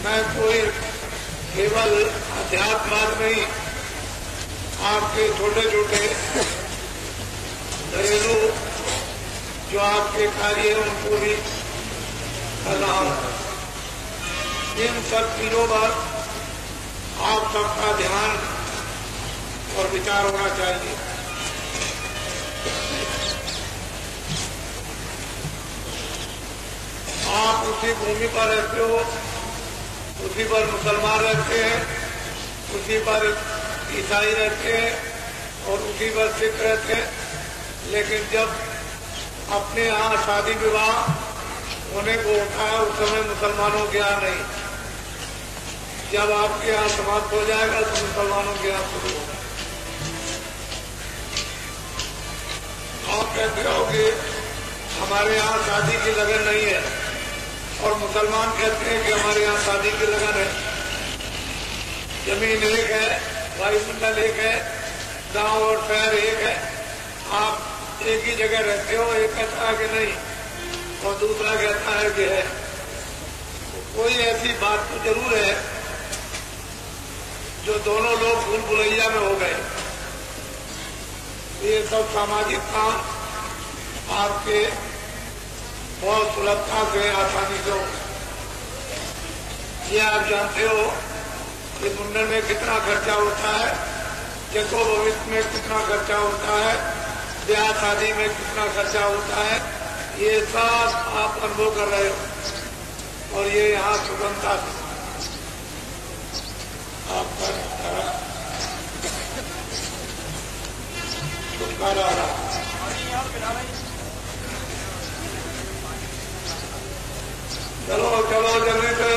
मैं कोई केवल अध्यात्म नहीं, आपके छोटे छोटे घरेलू जो आपके कार्य है उनको भी कर रहा हूं। इन सब चीजों पर आप सबका ध्यान और विचार होना चाहिए। आप उसी भूमि पर रहते हो, उसी पर मुसलमान रहते हैं, उसी पर ईसाई रहते हैं और उसी पर सिख रहते हैं। लेकिन जब अपने यहाँ शादी विवाह होने को होता है उस समय मुसलमानों के यहाँ नहीं। जब आपके यहाँ समाप्त हो जाएगा तो मुसलमानों के यहाँ शुरू होगा। आप कहते हो कि हमारे यहाँ शादी की लगन नहीं है और मुसलमान कहते हैं कि हमारे यहाँ शादी की लगन है। जमीन एक है, वायुमंडल एक है, गांव और शहर एक है, आप एक ही जगह रहते हो। एक कहता है कि नहीं और दूसरा कहता है कि है। तो कोई ऐसी बात तो जरूर है जो दोनों लोग भूल भुलैया में हो गए। ये सब सामाजिक काम आपके बहुत सुलभता से आसानी से हो। ये आप जानते हो कि मुंडन में कितना खर्चा होता है, जगो भविष्य में कितना खर्चा होता है, ब्याह शादी में कितना खर्चा होता है। ये सब आप अनुभव कर रहे हो और ये यहाँ सुगमता से आपका छुटकारा रहा। चलो चलो जल्दी से,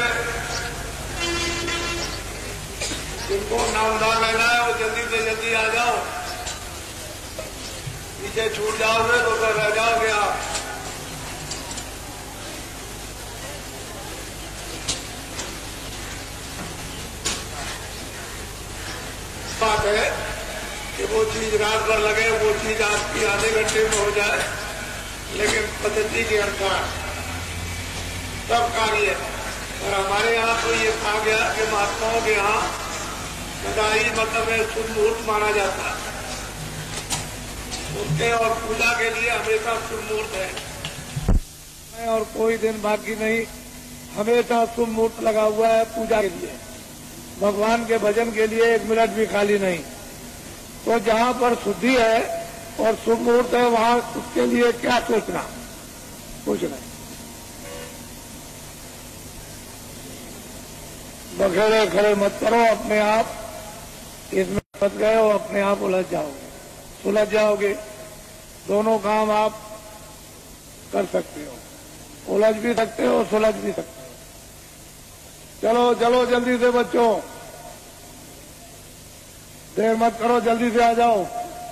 जिनको नामदान लेना है वो जल्दी से जल्दी आ जाओ। पीछे छूट जाओगे तो फिर रह जाओगे आप। बात है कि वो चीज रात भर लगे, वो चीज आपकी आधे घंटे में हो जाए, लेकिन पद्धति के अनुसार सब कार्य। और हमारे यहाँ तो ये कहा गया कि महात्माओं के यहाँ सदाई मतलब शुभ मुहूर्त माना जाता है। उसके और पूजा के लिए हमेशा शुभ मुहूर्त है और कोई दिन बाकी नहीं, हमेशा शुभ मुहूर्त लगा हुआ है पूजा के लिए, भगवान के भजन के लिए एक मिनट भी खाली नहीं। तो जहाँ पर शुद्धि है और शुभ मुहूर्त है वहाँ उसके लिए क्या सोचना, कुछ नहीं। बखेड़े खड़े मत करो, अपने आप इसमें फंस गए हो, अपने आप उलझ जाओगे, सुलझ जाओगे। दोनों काम आप कर सकते हो, उलझ भी सकते हो, सुलझ भी सकते हो। चलो चलो जल्दी से बच्चों, देर मत करो, जल्दी से आ जाओ।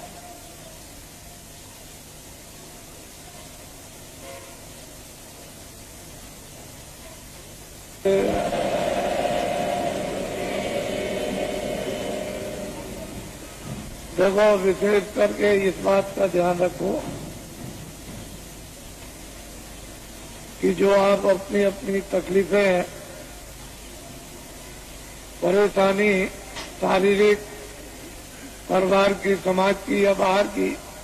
देखो, विशेष करके इस बात का ध्यान रखो कि जो आप अपनी अपनी तकलीफें हैं, परेशानी शारीरिक, परिवार की, समाज की या बाहर की,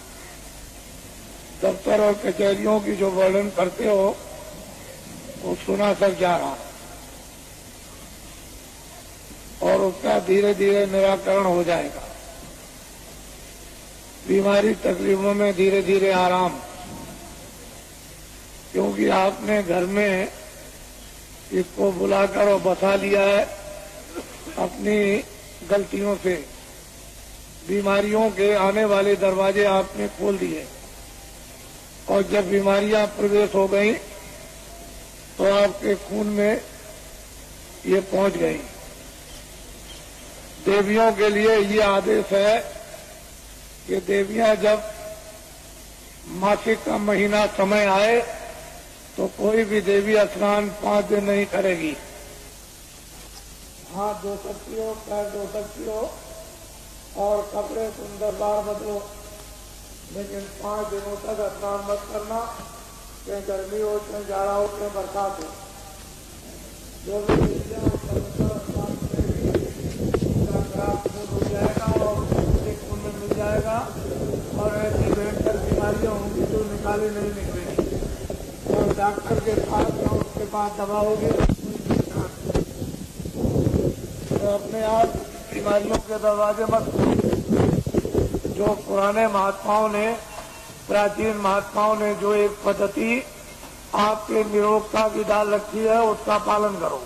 दफ्तर और कचहरियों की जो वर्णन करते हो वो सुना सक जा रहा और उसका धीरे धीरे निराकरण हो जाएगा। बीमारी तकलीफों में धीरे धीरे आराम, क्योंकि आपने घर में इसको बुलाकर और बसा लिया है अपनी गलतियों से। बीमारियों के आने वाले दरवाजे आपने खोल दिए और जब बीमारियां प्रवेश हो गई तो आपके खून में ये पहुंच गई। देवियों के लिए ये आदेश है कि देवियां जब मासिक का महीना समय आए तो कोई भी देवी स्नान 5 दिन नहीं करेगी। हाथ धो सकती हो, पैर धो सकती हो और कपड़े सुंदर बार बदलो, लेकिन 5 दिनों तक स्नान मत करना, चाहे गर्मी हो, चाहे जाड़ा हो, चाहे बरसात हो। जो भी हो जाएगा और एक पुण्य मिल जाएगा और ऐसी भयंकर बीमारियां होंगी जो निकाले नहीं निकलेगी। और डॉक्टर के पास या उसके पास दवा होगी तो अपने आप बीमारियों के दरवाजे मत खोलो। जो पुराने महात्माओं ने, प्राचीन महात्माओं ने जो एक पद्धति आपके निरोगता की डाल रखी है उसका पालन करो।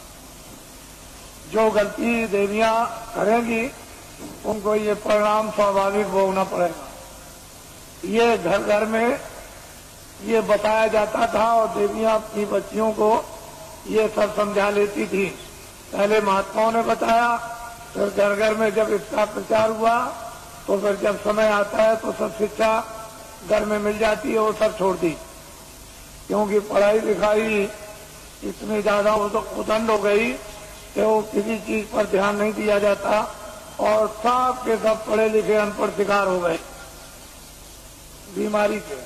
जो गलती देवियां करेंगी उनको ये परिणाम स्वाभाविक भोगना पड़ेगा। ये घर घर में ये बताया जाता था और देवियां अपनी बच्चियों को ये सब समझा लेती थी। पहले महात्माओं ने बताया, फिर घर घर में जब इसका प्रचार हुआ तो फिर जब समय आता है तो सब शिक्षा घर में मिल जाती है, वो सब छोड़ दी। क्योंकि पढ़ाई लिखाई इतनी ज्यादा उदंड हो गई कि वो किसी चीज पर ध्यान नहीं दिया जाता और सब के सब पढ़े लिखे अनपढ़ शिकार हो गए बीमारी के।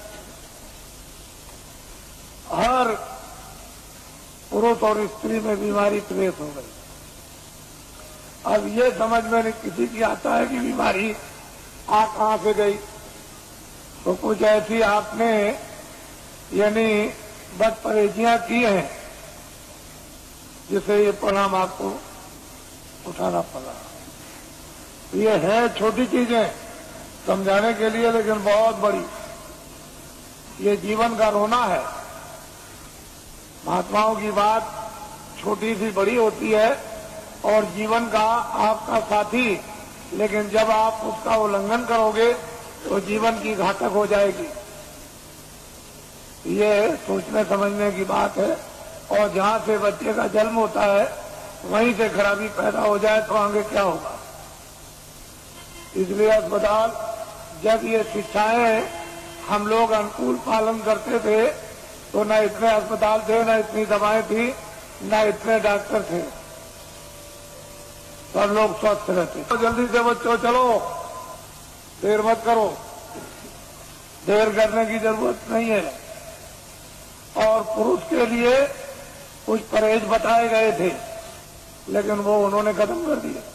हर पुरुष और स्त्री में बीमारी प्रवेश हो गई। अब ये समझ में नहीं किसी की आता है कि बीमारी कहां से गई। तो कुछ ऐसी आपने यानी बदपरहेजियां की हैं जिससे ये परिणाम आपको उठाना पड़ा। ये है छोटी चीजें समझाने के लिए, लेकिन बहुत बड़ी। ये जीवन का रोना है। महात्माओं की बात छोटी सी बड़ी होती है और जीवन का आपका साथी, लेकिन जब आप उसका उल्लंघन करोगे तो जीवन की घातक हो जाएगी। ये सोचने समझने की बात है। और जहां से बच्चे का जन्म होता है वहीं से खराबी पैदा हो जाए तो आगे क्या होगा। इसलिए अस्पताल, जब ये शिक्षाएं हम लोग अनुकूल पालन करते थे तो न इतने अस्पताल थे, न इतनी दवाएं थी, न इतने डॉक्टर थे। सब लोग स्वस्थ रहते। तो जल्दी से बच्चों चलो, देर मत करो। देर करने की जरूरत नहीं है। और पुरुष के लिए कुछ परहेज बताए गए थे, लेकिन वो उन्होंने खत्म कर दिए।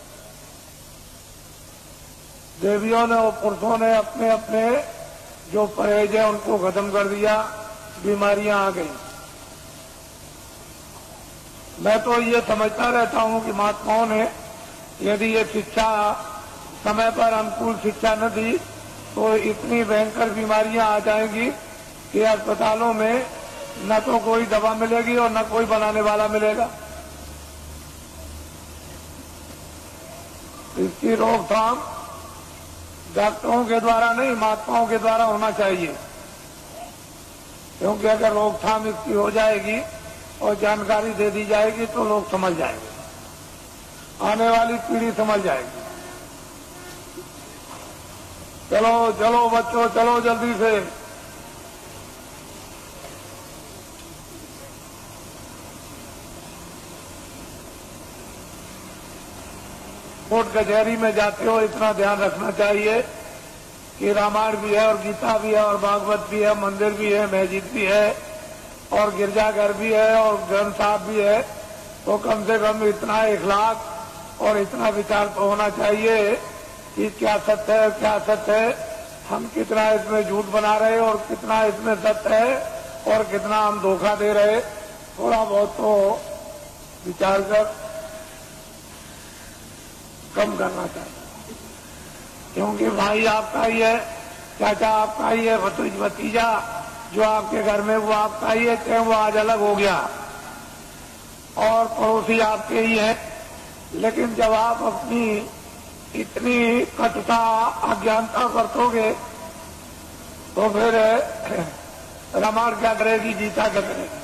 देवियों ने और पुरुषों ने अपने अपने जो परहेज है उनको खत्म कर दिया। बीमारियां आ गई। मैं तो ये समझता रहता हूं कि महात्माओं ने यदि ये शिक्षा समय पर अनुकूल शिक्षा न दी तो इतनी भयंकर बीमारियां आ जाएंगी कि अस्पतालों में न तो कोई दवा मिलेगी और न कोई बनाने वाला मिलेगा। इसकी रोकथाम डॉक्टरों के द्वारा नहीं, महात्माओं के द्वारा होना चाहिए। क्योंकि अगर रोकथाम इसकी हो जाएगी और जानकारी दे दी जाएगी तो लोग समझ जाएंगे, आने वाली पीढ़ी समझ जाएगी। चलो चलो बच्चों, चलो जल्दी से। कोर्ट कचहरी में जाते हो इतना ध्यान रखना चाहिए कि रामायण भी है और गीता भी है और भागवत भी है, मंदिर भी है, मस्जिद भी है और गिरजाघर भी है और ग्रंथ साहब भी है। तो कम से कम इतना इखलाक और इतना विचार तो होना चाहिए कि क्या सत्य है, क्या सत्य है, हम कितना इसमें झूठ बना रहे और कितना इसमें सत्य है और कितना हम धोखा दे रहे। थोड़ा बहुत तो विचार कर कम करना चाहिए। क्योंकि भाई आपका ही है, चाचा आपका ही है, भतीजा जो आपके घर में वो आपका ही है, चाहे वो आज अलग हो गया और पड़ोसी आपके ही है। लेकिन जब आप अपनी इतनी कटुता अज्ञानता बरतोगे तो फिर रामायण क्या करेगी, गीता क्या करेगी।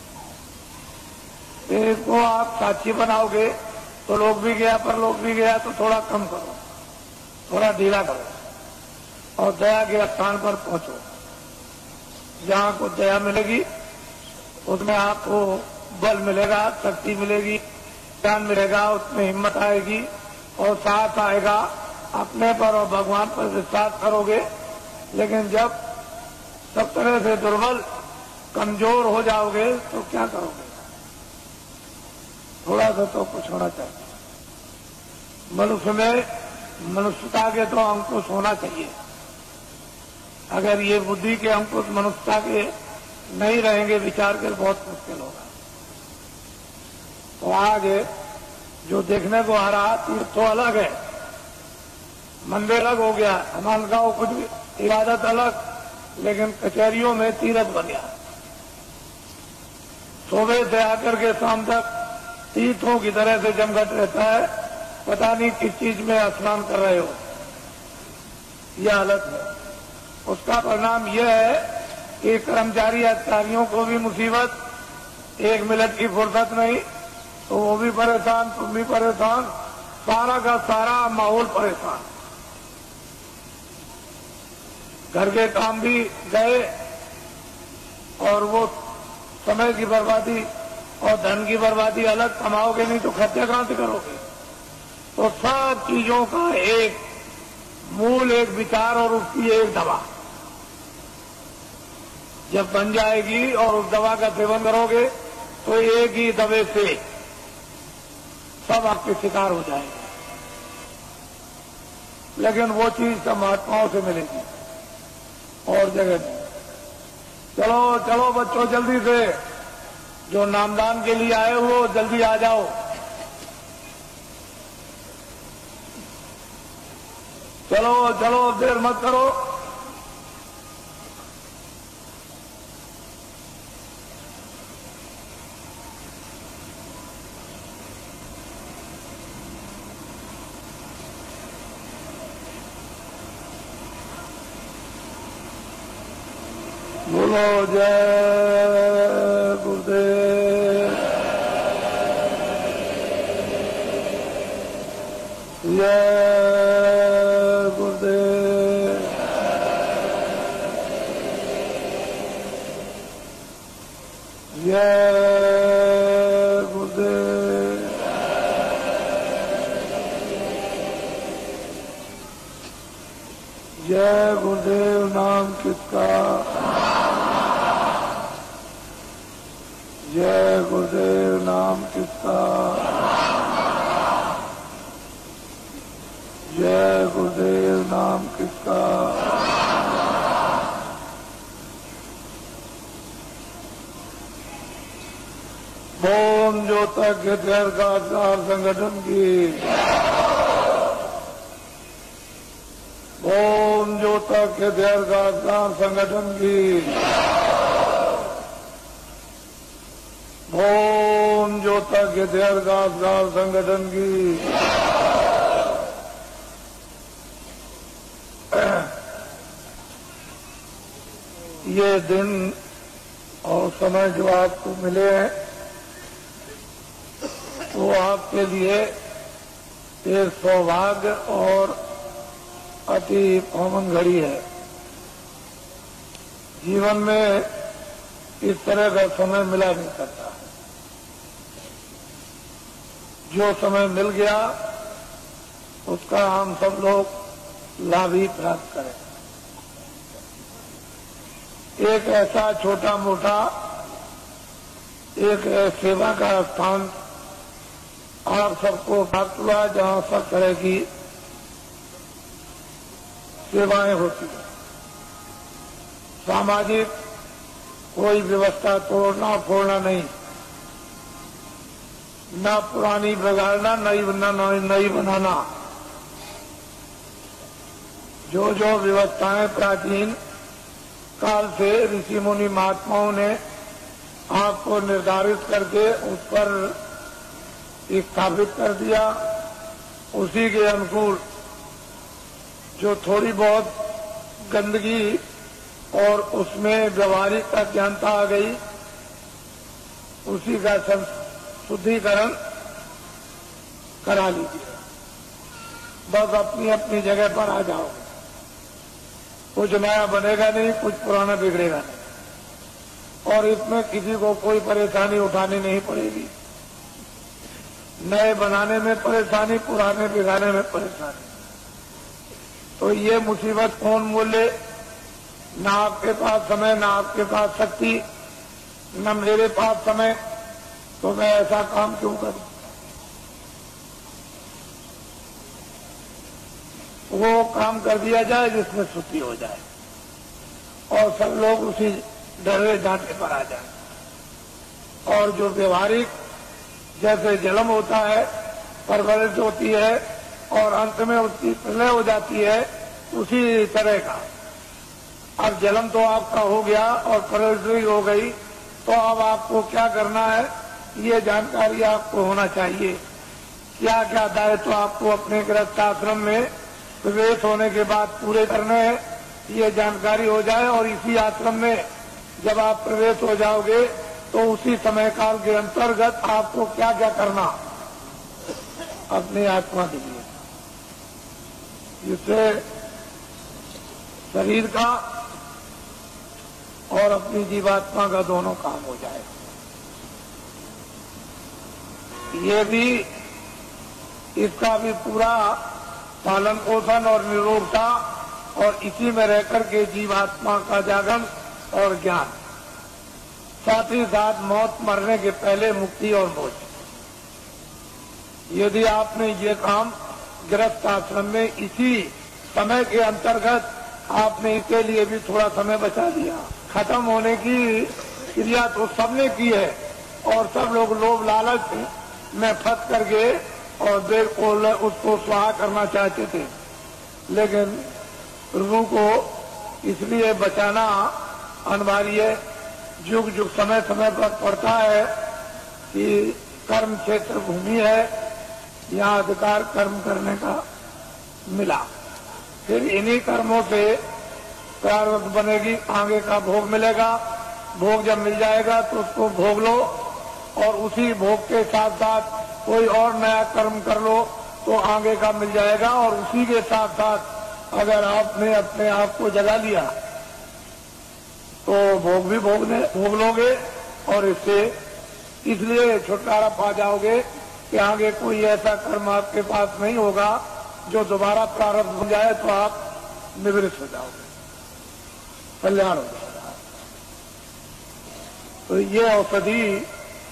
इसको आप साक्षी बनाओगे तो लोग भी गया पर लोग भी गया तो थोड़ा कम करो, थोड़ा ढीला करो और दया के स्थान पर पहुंचो। जहां को दया मिलेगी उसमें आपको बल मिलेगा, शक्ति मिलेगी, ज्ञान मिलेगा, उसमें हिम्मत आएगी और साथ आएगा। अपने पर और भगवान पर विश्वास करोगे। लेकिन जब सब तरह से दुर्बल कमजोर हो जाओगे तो क्या करोगे। थोड़ा सा तो कुछ होना चाहिए। मनुष्य में मनुष्यता के तो अंकुश होना चाहिए। अगर ये बुद्धि के अंकुश मनुष्यता के नहीं रहेंगे, विचार के बहुत मुश्किल होगा। तो आज जो देखने को आ रहा तीर्थ तो अलग है, मंदिर अलग हो गया, हमारे गांव कुछ भी इबादत अलग, लेकिन कचहरियों में तीर्थ बन गया। सुबह से आकर के शाम तक तीर्थों की तरह से जमघट रहता है, पता नहीं किस चीज में स्नान कर रहे हो। यह हालत है। उसका परिणाम यह है कि कर्मचारी अधिकारियों को भी मुसीबत, 1 मिनट की फुर्सत नहीं, तो वो भी परेशान, तुम भी परेशान, सारा का सारा माहौल परेशान। घर के काम भी गए और वो समय की बर्बादी और धन की बर्बादी अलग, कमाओगे नहीं तो खर्चे कहां से करोगे। तो सब चीजों का एक मूल, एक विचार और उसकी एक दवा जब बन जाएगी और उस दवा का सेवन करोगे तो एक ही दवे से सब आपके शिकार हो जाएंगे। लेकिन वो चीज सब महात्माओं से मिलेगी और जगह नहीं। चलो चलो बच्चों, जल्दी से जो नामदान के लिए आए हो जल्दी आ जाओ। चलो चलो, देर मत करो। बोलो जय गुरुदेव, जय गुरुदेव, जय गुरुदेव। जय गुरुदेव नाम किसका, जय गुरुदेव नाम किसका, जय गुरुदेव नाम किसका। ओम ज्योतक का संगठन की, ओम ज्योतक का संगठन की, ओम ज्योतक का संगठन की। ये दिन और समय जो आपको मिले हैं वो आपके लिए एक सौभाग्य और अति पावन घड़ी है। जीवन में इस तरह का समय मिला नहीं करता। जो समय मिल गया उसका हम सब लोग लाभ ही प्राप्त करें। एक ऐसा छोटा मोटा एक सेवा का स्थान आप सबको प्राप्त हुआ जहां सब तरह की सेवाएं होती हैं। सामाजिक कोई व्यवस्था तोड़ना फोड़ना नहीं, न पुरानी बिगाड़ना, नई बनाना। जो जो व्यवस्थाएं प्राचीन काल से ऋषि मुनि महात्माओं ने आपको निर्धारित करके उस पर स्थापित कर दिया, उसी के अनुकूल जो थोड़ी बहुत गंदगी और उसमें व्यवहारिक अज्ञानता आ गई, उसी का शुद्धिकरण करा लीजिए। बस अपनी अपनी जगह पर आ जाओ। कुछ नया बनेगा नहीं, कुछ पुराना बिगड़ेगा नहीं, और इसमें किसी को कोई परेशानी उठानी नहीं पड़ेगी। नए बनाने में परेशानी, पुराने बिगाड़ने में परेशानी। तो ये मुसीबत कौन बोले? ना आपके पास समय, ना आपके पास शक्ति, न मेरे पास समय, तो मैं ऐसा काम क्यों करूं? वो काम कर दिया जाए जिसमें छुट्टी हो जाए और सब लोग उसी डरे डांटे पर आ जाए। और जो व्यवहारिक जैसे जन्म होता है, परवरिश होती है और अंत में उसकी प्रलय हो जाती है, उसी तरह का। अब जन्म तो आपका हो गया और परवरिश हो गई, तो अब आपको क्या करना है ये जानकारी आपको होना चाहिए। क्या क्या दायित्व तो आपको अपने गृहस्थ आश्रम में प्रवेश होने के बाद पूरे करने हैं, ये जानकारी हो जाए। और इसी आश्रम में जब आप प्रवेश हो जाओगे तो उसी समय काल के अंतर्गत आपको क्या क्या करना अपनी आत्मा के लिए, जिससे शरीर का और अपनी जीवात्मा का दोनों काम हो जाए। ये भी इसका भी पूरा पालन पोषण और निरोगता और इसी में रहकर के जीवात्मा का जागरण और ज्ञान, साथ ही साथ मौत मरने के पहले मुक्ति और मोक्ष। यदि आपने ये काम गृहस्थ आश्रम में इसी समय के अंतर्गत आपने इसके लिए भी थोड़ा समय बचा दिया। खत्म होने की क्रिया तो सबने की है और सब लोग लोभ लालच में फंस करके और देर को उसको स्वाहा करना चाहते थे, लेकिन रूह को इसलिए बचाना अनिवार्य है। युग युग समय समय पर पड़ता है कि कर्म क्षेत्र भूमि है, यहाँ अधिकार कर्म करने का मिला, फिर इन्हीं कर्मों से प्रारब्ध बनेगी, आगे का भोग मिलेगा। भोग जब मिल जाएगा तो उसको भोग लो और उसी भोग के साथ साथ कोई और नया कर्म कर लो तो आगे का मिल जाएगा। और उसी के साथ साथ अगर आपने अपने आप को जगा लिया तो भोग भी भोग लोगे और इसलिए छुटकारा पा जाओगे कि आगे कोई ऐसा कर्म आपके पास नहीं होगा जो दोबारा प्रारब्ध हो जाए तो आप निवृत्त हो जाओगे, कल्याण हो जाएगा। तो ये औषधि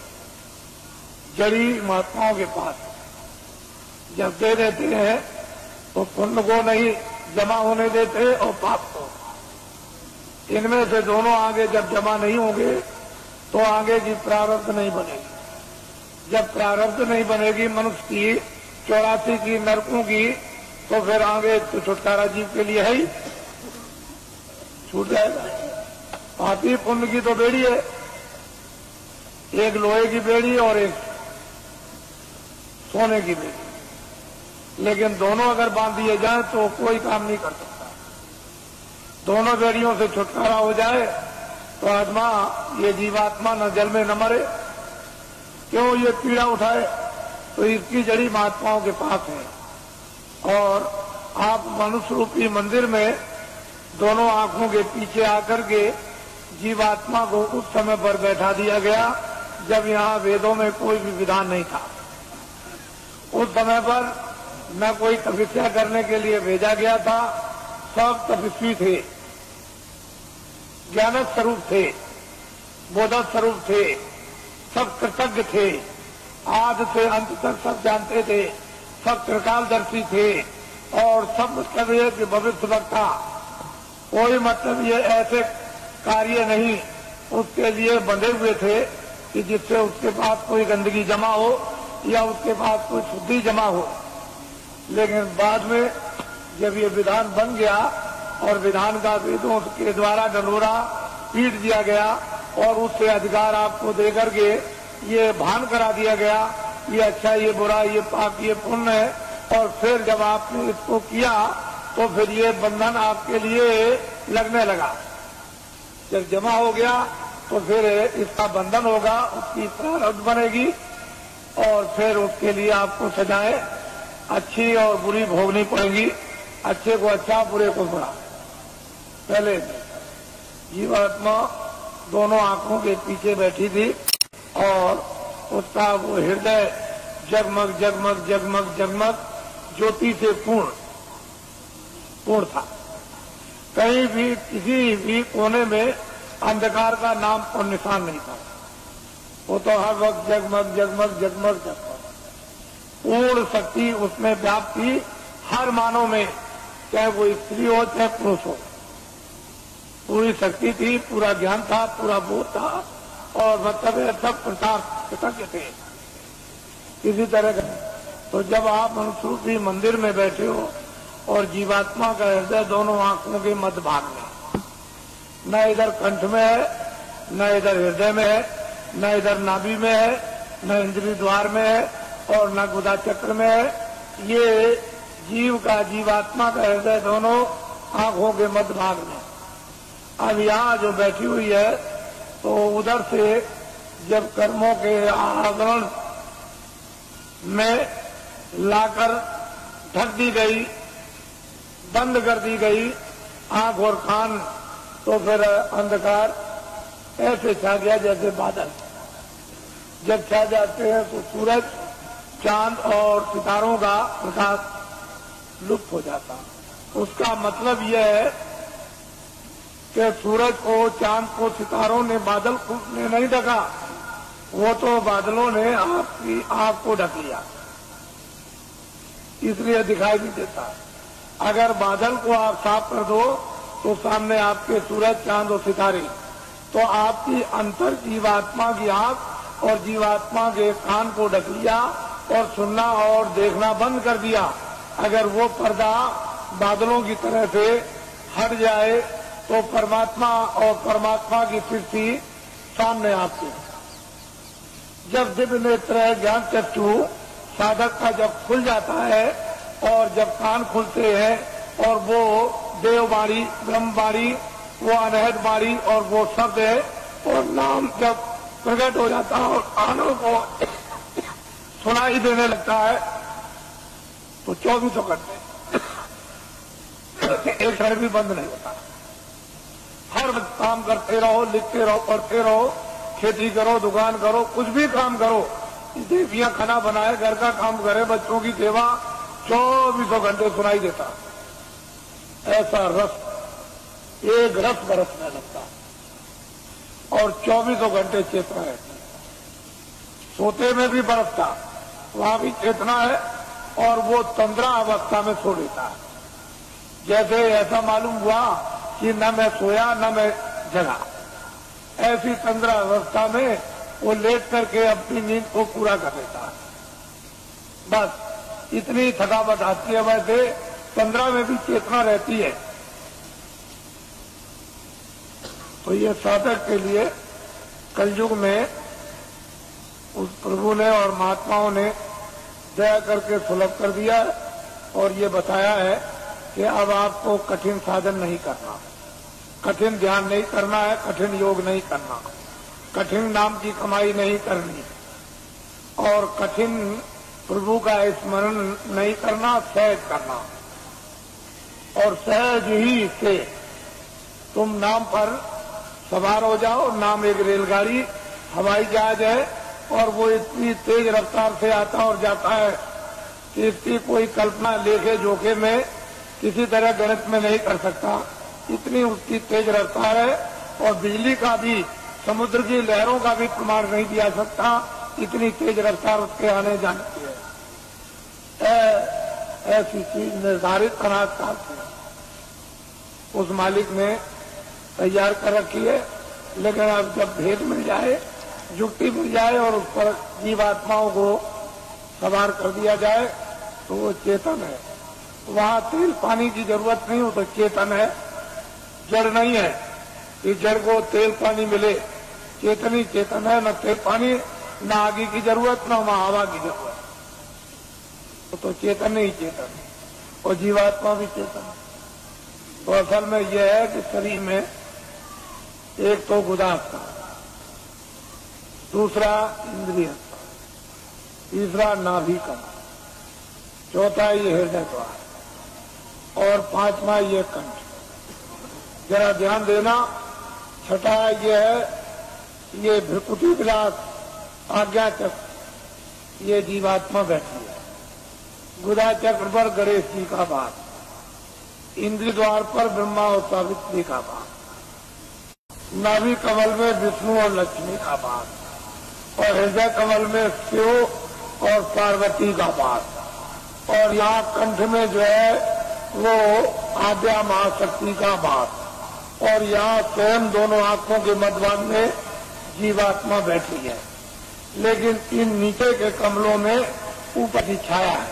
जड़ी महात्माओं के पास जब दे देते हैं तो पुण्य को नहीं जमा होने देते और पाप को। इनमें से दोनों आगे जब जमा नहीं होंगे तो आगे की प्रारब्ध नहीं बनेगी। जब प्रारब्ध नहीं बनेगी मनुष्य की 84 की नरकों की, तो फिर आगे तो छुटकारा जीव के लिए है ही, छूट जाएगा। पापी पुण्य की तो बेड़ी है, एक लोहे की बेड़ी और एक सोने की बेड़ी, लेकिन दोनों अगर बांध दिए जाए तो कोई काम नहीं कर सकता। दोनों बेड़ियों से छुटकारा हो जाए तो आत्मा, ये जीवात्मा न जल में न मरे। क्यों ये पीड़ा उठाए? तो इसकी जड़ी महात्माओं के पास है। और आप मनुष्य रूपी मंदिर में दोनों आंखों के पीछे आकर के जीवात्मा को उस समय पर बैठा दिया गया जब यहाँ वेदों में कोई भी विधान नहीं था। उस समय पर न कोई तपस्या करने के लिए भेजा गया था, सब तपस्वी थे, ज्ञान स्वरूप थे, बोधक स्वरूप थे, सब कृतज्ञ थे, आदि से अंत तक सब जानते थे, सब त्रिकालदर्शी थे और सब मतलब ये कि भविष्य वक्ता, कोई मतलब ये ऐसे कार्य नहीं उसके लिए बंधे हुए थे कि जिससे उसके पास कोई गंदगी जमा हो या उसके पास कोई शुद्धि जमा हो। लेकिन बाद में जब ये विधान बन गया और विधान का वेदों के द्वारा डंडोरा पीट दिया गया और उससे अधिकार आपको देकर के ये भान करा दिया गया, ये अच्छा ये बुरा, ये पाप ये पुण्य है, और फिर जब आपने इसको किया तो फिर ये बंधन आपके लिए लगने लगा। जब जमा हो गया तो फिर इसका बंधन होगा, उसकी प्रारब्ध बनेगी और फिर उसके लिए आपको सजाएं अच्छी और बुरी भोगनी पड़ेगी। अच्छे को अच्छा, बुरे को बुरा। पहले जीवात्मा दोनों आंखों के पीछे बैठी थी और उसका वो हृदय जगमग जगमग जगमग जगमग ज्योति से पूर्ण था। कहीं भी किसी भी कोने में अंधकार का नाम और निशान नहीं था। वो तो हर वक्त जगमग जगमग जगमग जगमग पूर्ण शक्ति उसमें व्याप्त थी। हर मानव में चाहे वो स्त्री हो चाहे पुरुष हो। पूरी शक्ति थी, पूरा ज्ञान था, पूरा बोध था, और मतलब सब कृतज्ञ थे किसी तरह का। तो जब आप मनुष्य मंदिर में बैठे हो और जीवात्मा का हृदय दोनों आंखों के मध्य भाग में, न इधर कंठ में है, न इधर हृदय में है, न इधर नाभि में है, न इंद्रिय द्वार में है, और न गुदा चक्र में है। ये जीव का, जीवात्मा का हृदय दोनों आंखों के मध्य भाग में। अब यहाँ जो बैठी हुई है तो उधर से जब कर्मों के आवरण में लाकर ढक दी गई, बंद कर दी गई आंख और कान, तो फिर अंधकार ऐसे छा गया जैसे बादल जब छा जाते हैं तो सूरज, चांद और सितारों का प्रकाश लुप्त हो जाता। उसका मतलब यह है कि सूरज को, चांद को, सितारों ने, बादल ने नहीं ढका, वो तो बादलों ने आपकी आंख को ढक लिया, इसलिए दिखाई नहीं देता। अगर बादल को आप साफ कर दो तो सामने आपके सूरज, चांद और सितारे, तो आपकी अंतर जीवात्मा की आंख और जीवात्मा के कान को ढक लिया और सुनना और देखना बंद कर दिया। अगर वो पर्दा बादलों की तरह से हट जाए तो परमात्मा और परमात्मा की स्थिति सामने आती है। जब दिव्य नेत्र, ज्ञान चक्षु साधक का जब खुल जाता है और जब कान खुलते हैं और वो देववाणी, ब्रह्मवाणी, वो अनहद वाणी और वो शब्द है और नाम जब प्रकट हो जाता है और कानों को सुनाई देने लगता है तो 24 घंटे एक क्षण भी बंद नहीं होता। हर वक्त काम करते रहो, लिखते रहो, पढ़ते रहो, खेती करो, दुकान करो, कुछ भी काम करो, देवियां खाना बनाए, घर का काम करे, बच्चों की सेवा, 24 घंटे सुनाई देता। ऐसा रस, एक रस बरसने लगता और 24 घंटे चेतना रहती। सोते में भी बरसता, वहां भी चेतना है, और वो तंद्रा अवस्था में सो लेता है। जैसे ऐसा मालूम हुआ कि न मैं सोया न मैं जगा, ऐसी तंद्रा अवस्था में वो लेट करके अपनी नींद को पूरा कर लेता है। बस इतनी थकावट आती है। वैसे तंद्रा में भी चेतना रहती है। तो ये साधक के लिए कलयुग में उस प्रभु ने और महात्माओं ने दया करके सुलभ कर दिया और ये बताया है कि अब आपको कठिन साधन नहीं करना, कठिन ध्यान नहीं करना है, कठिन योग नहीं करना, कठिन नाम की कमाई नहीं करनी, और कठिन प्रभु का स्मरण नहीं करना, सहज करना। और सहज ही से तुम नाम पर सवार हो जाओ। नाम एक रेलगाड़ी, हवाई जहाज है, और वो इतनी तेज रफ्तार से आता और जाता है कि इसकी कोई कल्पना लेखे जोखे में किसी तरह गणित में नहीं कर सकता। इतनी उसकी तेज रफ्तार है, और बिजली का भी, समुद्र की लहरों का भी प्रमाण नहीं दिया सकता, इतनी तेज रफ्तार उसके आने जाने की है। ऐसी चीज निर्धारित अनाजकाल से उस मालिक ने तैयार कर रखी है। लेकिन अब जब भेद मिल जाए, युक्ति मिल जाए और उस पर जीवात्माओं को सवार कर दिया जाए तो वो चेतन है। वहां तेल पानी की जरूरत नहीं हो, तो चेतन है, जड़ नहीं है। इस जड़ को तेल पानी मिले, चेतन ही चेतन है। न तेल पानी, न आगे की जरूरत, न वहां हवा की जरूरत, तो चेतन ही चेतन है, और जीवात्मा भी चेतन है। तो असल में यह है कि शरीर में एक तो गुदास्ता, दूसरा इंद्रिय, तीसरा नाभि कमल, चौथा ये हृदय द्वार, और पांचवा ये कंठ। जरा ध्यान देना। छठा ये है, ये भ्रुकुटी विलास आज्ञा चक्र, ये जीवात्मा बैठी है। गुदा चक्र पर गणेश जी का वास, इंद्रिय द्वार पर ब्रह्मा और सावित्री का वास, नाभि कमल में विष्णु और लक्ष्मी का वास, और हृदय कमल में शिव और पार्वती का वास, और यहाँ कंठ में जो है वो आद्या महाशक्ति का भाग, और यहाँ स्वयं दोनों आंखों के मध्यभाग में जीवात्मा बैठी है। लेकिन इन नीचे के कमलों में ऊपर की छाया है,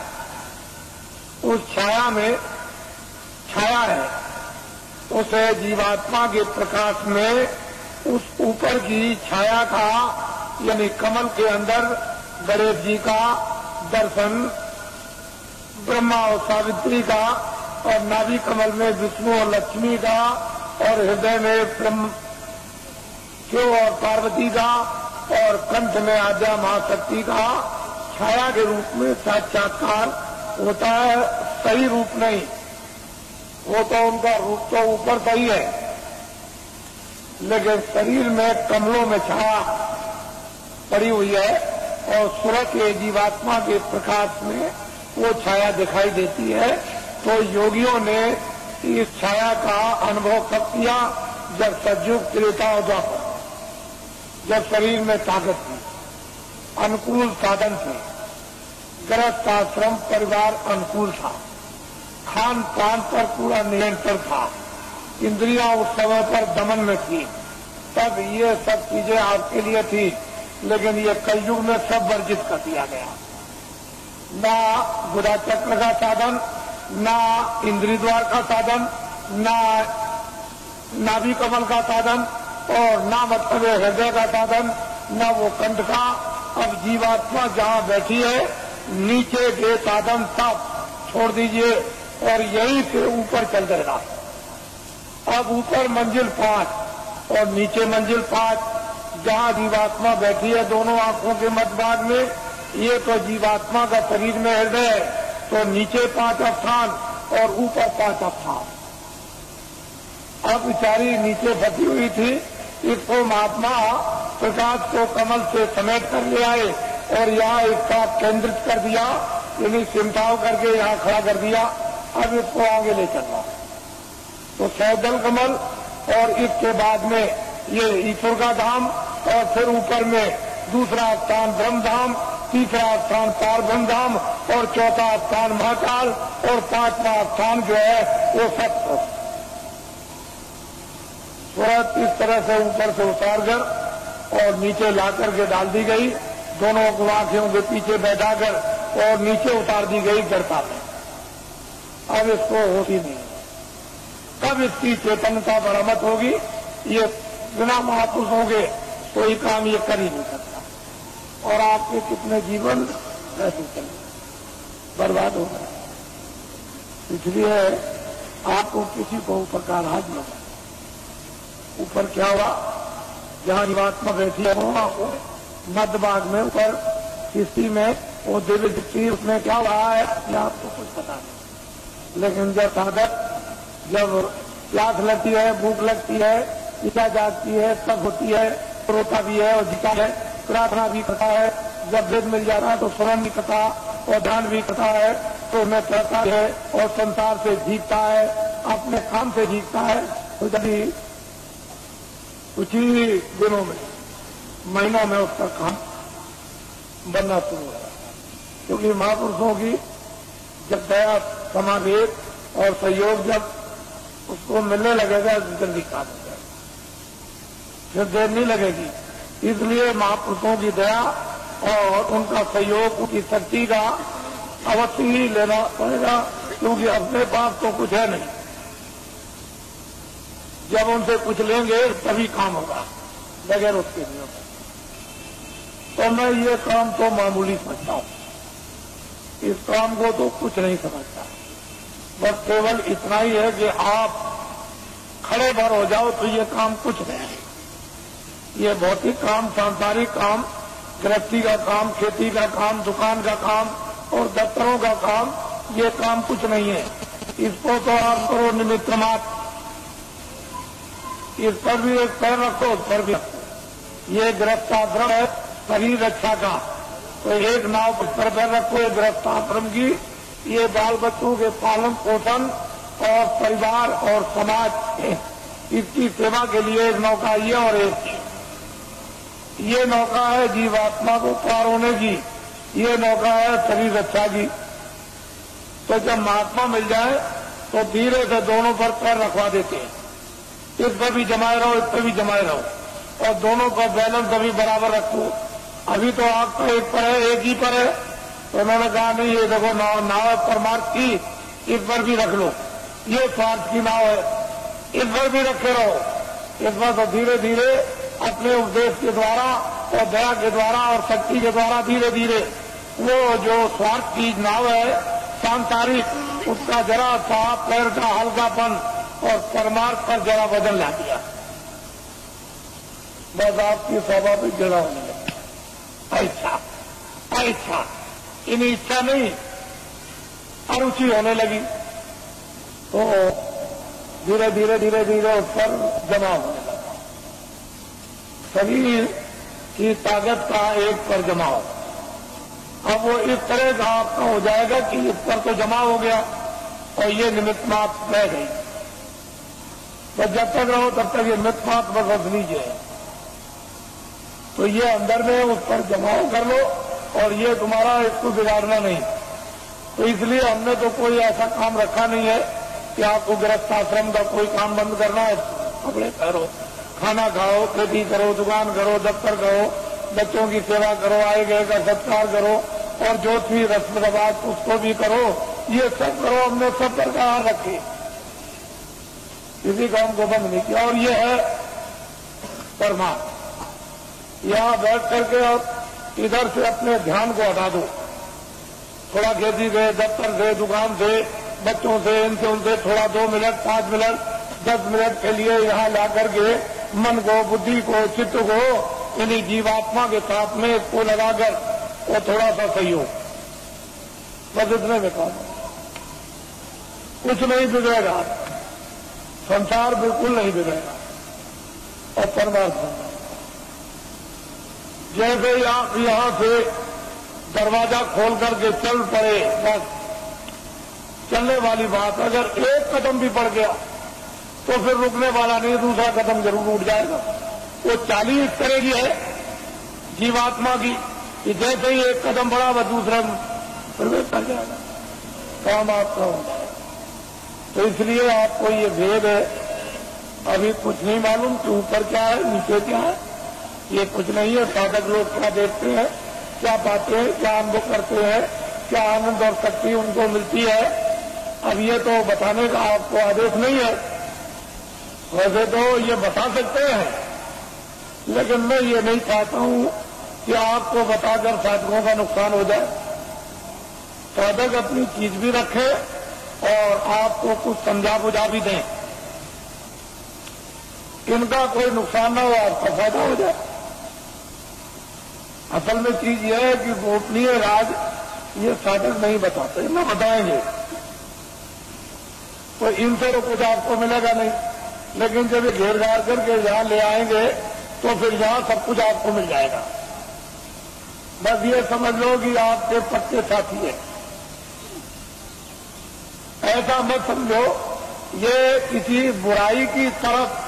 उस छाया में छाया है, उस जीवात्मा के प्रकाश में उस ऊपर की छाया का यानी कमल के अंदर गणेश जी का दर्शन, ब्रह्मा और सावित्री का, और नाभि कमल में विष्णु और लक्ष्मी का, और हृदय में ब्रह्म शिव और पार्वती का, और कंठ में आद्या महाशक्ति का छाया के रूप में साक्षात्कार होता है। सही रूप नहीं, वो तो उनका रूप तो ऊपर का ही है, लेकिन शरीर में कमलों में छाया पड़ी हुई है, और सूर्य के जीवात्मा के प्रकाश में वो छाया दिखाई देती है। तो योगियों ने इस छाया का अनुभव कब किया? जब सतयुग त्रेता और द्वापर, जब शरीर में ताकत थी, अनुकूल साधन थे, गृहस्थ आश्रम परिवार अनुकूल था, खान पान पर पूरा नियंत्रण था, इंद्रियां उस समय पर दमन में थी, तब ये सब चीजें आपके लिए थी। लेकिन ये कलयुग में सब वर्जित कर दिया गया। ना बुधा चक्र का साधन, ना इंद्रिय द्वार का साधन, ना नाभि कमल का साधन, और ना मतलब हृदय का साधन, ना वो कंठ का। अब जीवात्मा जहाँ बैठी है, नीचे के साधन सब छोड़ दीजिए और यहीं से ऊपर चल जाएगा। अब ऊपर मंजिल 5 और नीचे मंजिल 5, जहाँ जीवात्मा बैठी है दोनों आंखों के मध्यभाग में, ये तो जीवात्मा का शरीर में हृदय है, तो नीचे 5 स्थान और ऊपर 5 स्थान। अब बेचारी नीचे फंसी हुई थी, इसको महात्मा प्रकाश को कमल से समेट कर ले आए और यहाँ एक साथ केंद्रित कर दिया, यानी सिमटाव करके यहाँ खड़ा कर दिया। अब इसको आगे ले चलना, तो सैदल कमल, और इसके बाद में ये ईश्वर का धाम, और फिर ऊपर में दूसरा स्थान ब्रह्म धाम, तीसरा स्थान पार ब्रह्म धाम, और चौथा स्थान महाकाल, और 5वां स्थान जो है वो सत्य। सूरत इस तरह से ऊपर से उतार कर और नीचे ला करके डाल दी गई, दोनों को आंखों के पीछे बैठाकर, और नीचे उतार दी गई गर्ता में। अब इसको होती नहीं, कब इसकी चेतनता बरामद होगी? ये बिना महापुरुषों के कोई काम ये कर ही नहीं सकता, और आपके कितने जीवन ऐसे चले बर्बाद हो गए। इसलिए आपको किसी को ऊपर का राज लगा। ऊपर क्या हुआ? जहाँ जीवात्मा बैठी है वहां को मध्य भाग में ऊपर किसी में वो दिव्य दृष्टि, उसमें क्या रहा है या आपको कुछ पता नहीं। लेकिन जब साधक, जब प्यास लगती है, भूख लगती है, इच्छा जागती है, सब होती है, रोता भी है और जीता है, प्रार्थना भी करता है, जब वेद मिल जाता है तो स्मरण भी करता और ध्यान भी करता है, तो उन्हें करता है और संसार से जीतता है, अपने काम से जीतता है। तो जब कुछ ही दिनों में, महीनों में उसका काम बनना शुरू हो जाता है, क्योंकि महापुरुषों की जब दया समावेश और सहयोग जब उसको मिलने लगेगा तो जल्दी काम हो जाएगा, फिर देर नहीं लगेगी। इसलिए महापुरुषों की दया और उनका सहयोग, उनकी शक्ति का अवश्य ही लेना पड़ेगा, क्योंकि अपने पास तो कुछ है नहीं। जब उनसे कुछ लेंगे तभी काम होगा, बगैर उसके नहीं होगा। तो मैं ये काम तो मामूली समझता हूँ, इस काम को तो कुछ नहीं समझता। बस केवल इतना ही है कि आप खड़े भर हो जाओ तो ये काम कुछ नहीं है। ये भौतिक काम, सांसारिक काम, गृहस्थी का काम, खेती का काम, दुकान का काम और दफ्तरों का काम, ये काम कुछ नहीं है। इसको तो आप करो निमित्त मात्र, इस पर भी एक पैर रखो, उस पर भी रखो। ये गृहस्थाश्रम है शरीर रक्षा का, तो एक नाव पर पैर रखो ये गृहस्थाश्रम की, ये बाल बच्चों के पालन पोषण और परिवार और समाज इसकी सेवा के लिए एक नौका ये, और एक ये नौका है जीवात्मा को पार होने की, ये नौका है शरीर रक्षा की। तो जब महात्मा मिल जाए तो धीरे से दोनों पर पैर रखवा देते हैं, इस पर भी जमाए रहो, इस पर भी जमाए रहो, और दोनों पर बैलेंस अभी बराबर रखो। अभी तो आग तो एक पर है, एक ही पर है, तो उन्होंने कहा नहीं ये देखो नाव परमार्थ की, इस पर भी रख लो, ये स्वार्थ की नाव है, इस पर भी रखे रहो। इस पर तो धीरे धीरे अपने उपदेश के द्वारा और दया के द्वारा और शक्ति के द्वारा धीरे धीरे वो जो स्वार्थ की नाव है सांसारिक, उसका जरा सा पैर का हल्कापन और परमार्थ पर जरा वजन ला दिया, बस आपकी स्वाभाविक जरा होने लगी। ऐसा ऐसा इन्हें इच्छा नहीं, अरुचि होने लगी, तो धीरे धीरे धीरे धीरे उस पर जमा होने लगा। शरीर की ताकत का एक पर जमा हो। अब वो इस तरह का आपका हो जाएगा कि इस पर तो जमा हो गया और ये निमित्त मात्र रह गई। तो जब तक रहो तब तक ये निमित्त मात्र बस लीजिए, तो ये अंदर में उस पर जमाव कर लो और ये तुम्हारा इसको बिगाड़ना नहीं। तो इसलिए हमने तो कोई ऐसा काम रखा नहीं है कि आपको गृहस्थ आश्रम का कोई काम बंद करना है, कपड़े करो, खाना खाओ, खेती करो, दुकान करो, दफ्तर करो, बच्चों की सेवा करो, आए गए का सत्कार करो, और जो भी रस्म रवाज उसको भी करो, ये सब करो। हमने सब प्रकार रखे, किसी काम को बंद नहीं किया। और ये है परमात्मा। यहां बैठ करके और इधर से अपने ध्यान को हटा दो, थोड़ा खेती से, दफ्तर से, दुकान से, बच्चों से, इनसे उनसे थोड़ा 2 मिनट, 5 मिनट, 10 मिनट के लिए यहां ला करके मन को, बुद्धि को, चित्त को इन्हीं जीवात्मा के साथ में इसको लगाकर और थोड़ा सा सहयोग, बस इतने में काम, कुछ नहीं बिगड़ेगा, संसार बिल्कुल नहीं बिगड़ेगा। और परमात्मा जैसे आप यहां से दरवाजा खोल करके चल पड़े, बस चलने वाली बात, अगर एक कदम भी पड़ गया तो फिर रुकने वाला नहीं, दूसरा कदम जरूर उठ जाएगा। वो चाली इस तरह की है जीवात्मा की कि जैसे ही एक कदम बढ़ा वह दूसरा प्रवेश कर जाएगा, काम आपका हो जाएगा। तो इसलिए आपको ये भेद है, अभी कुछ नहीं मालूम कि ऊपर क्या है नीचे क्या है, ये कुछ नहीं है। साधक लोग क्या देखते हैं, क्या पाते हैं, क्या अनुभव करते हैं, क्या आनंद और शक्ति उनको मिलती है, अब ये तो बताने का आपको आदेश नहीं है। वैसे तो ये बता सकते हैं, लेकिन मैं ये नहीं चाहता हूं कि आपको बताकर साधकों का नुकसान हो जाए। साधक अपनी चीज भी रखे और आपको कुछ समझा बुझा भी दें, इनका कोई नुकसान ना हो, आपका फायदा हो जाए। असल में चीज यह है कि गोपनीय राज ये साधक नहीं बताते, न बताएंगे तो इनसे तो कुछ आपको मिलेगा नहीं। लेकिन जब ये घेर घार करके यहां ले आएंगे तो फिर यहां सब कुछ आपको मिल जाएगा। बस ये समझ लो कि आपके पक्के साथी है, ऐसा मत समझो ये किसी बुराई की तरफ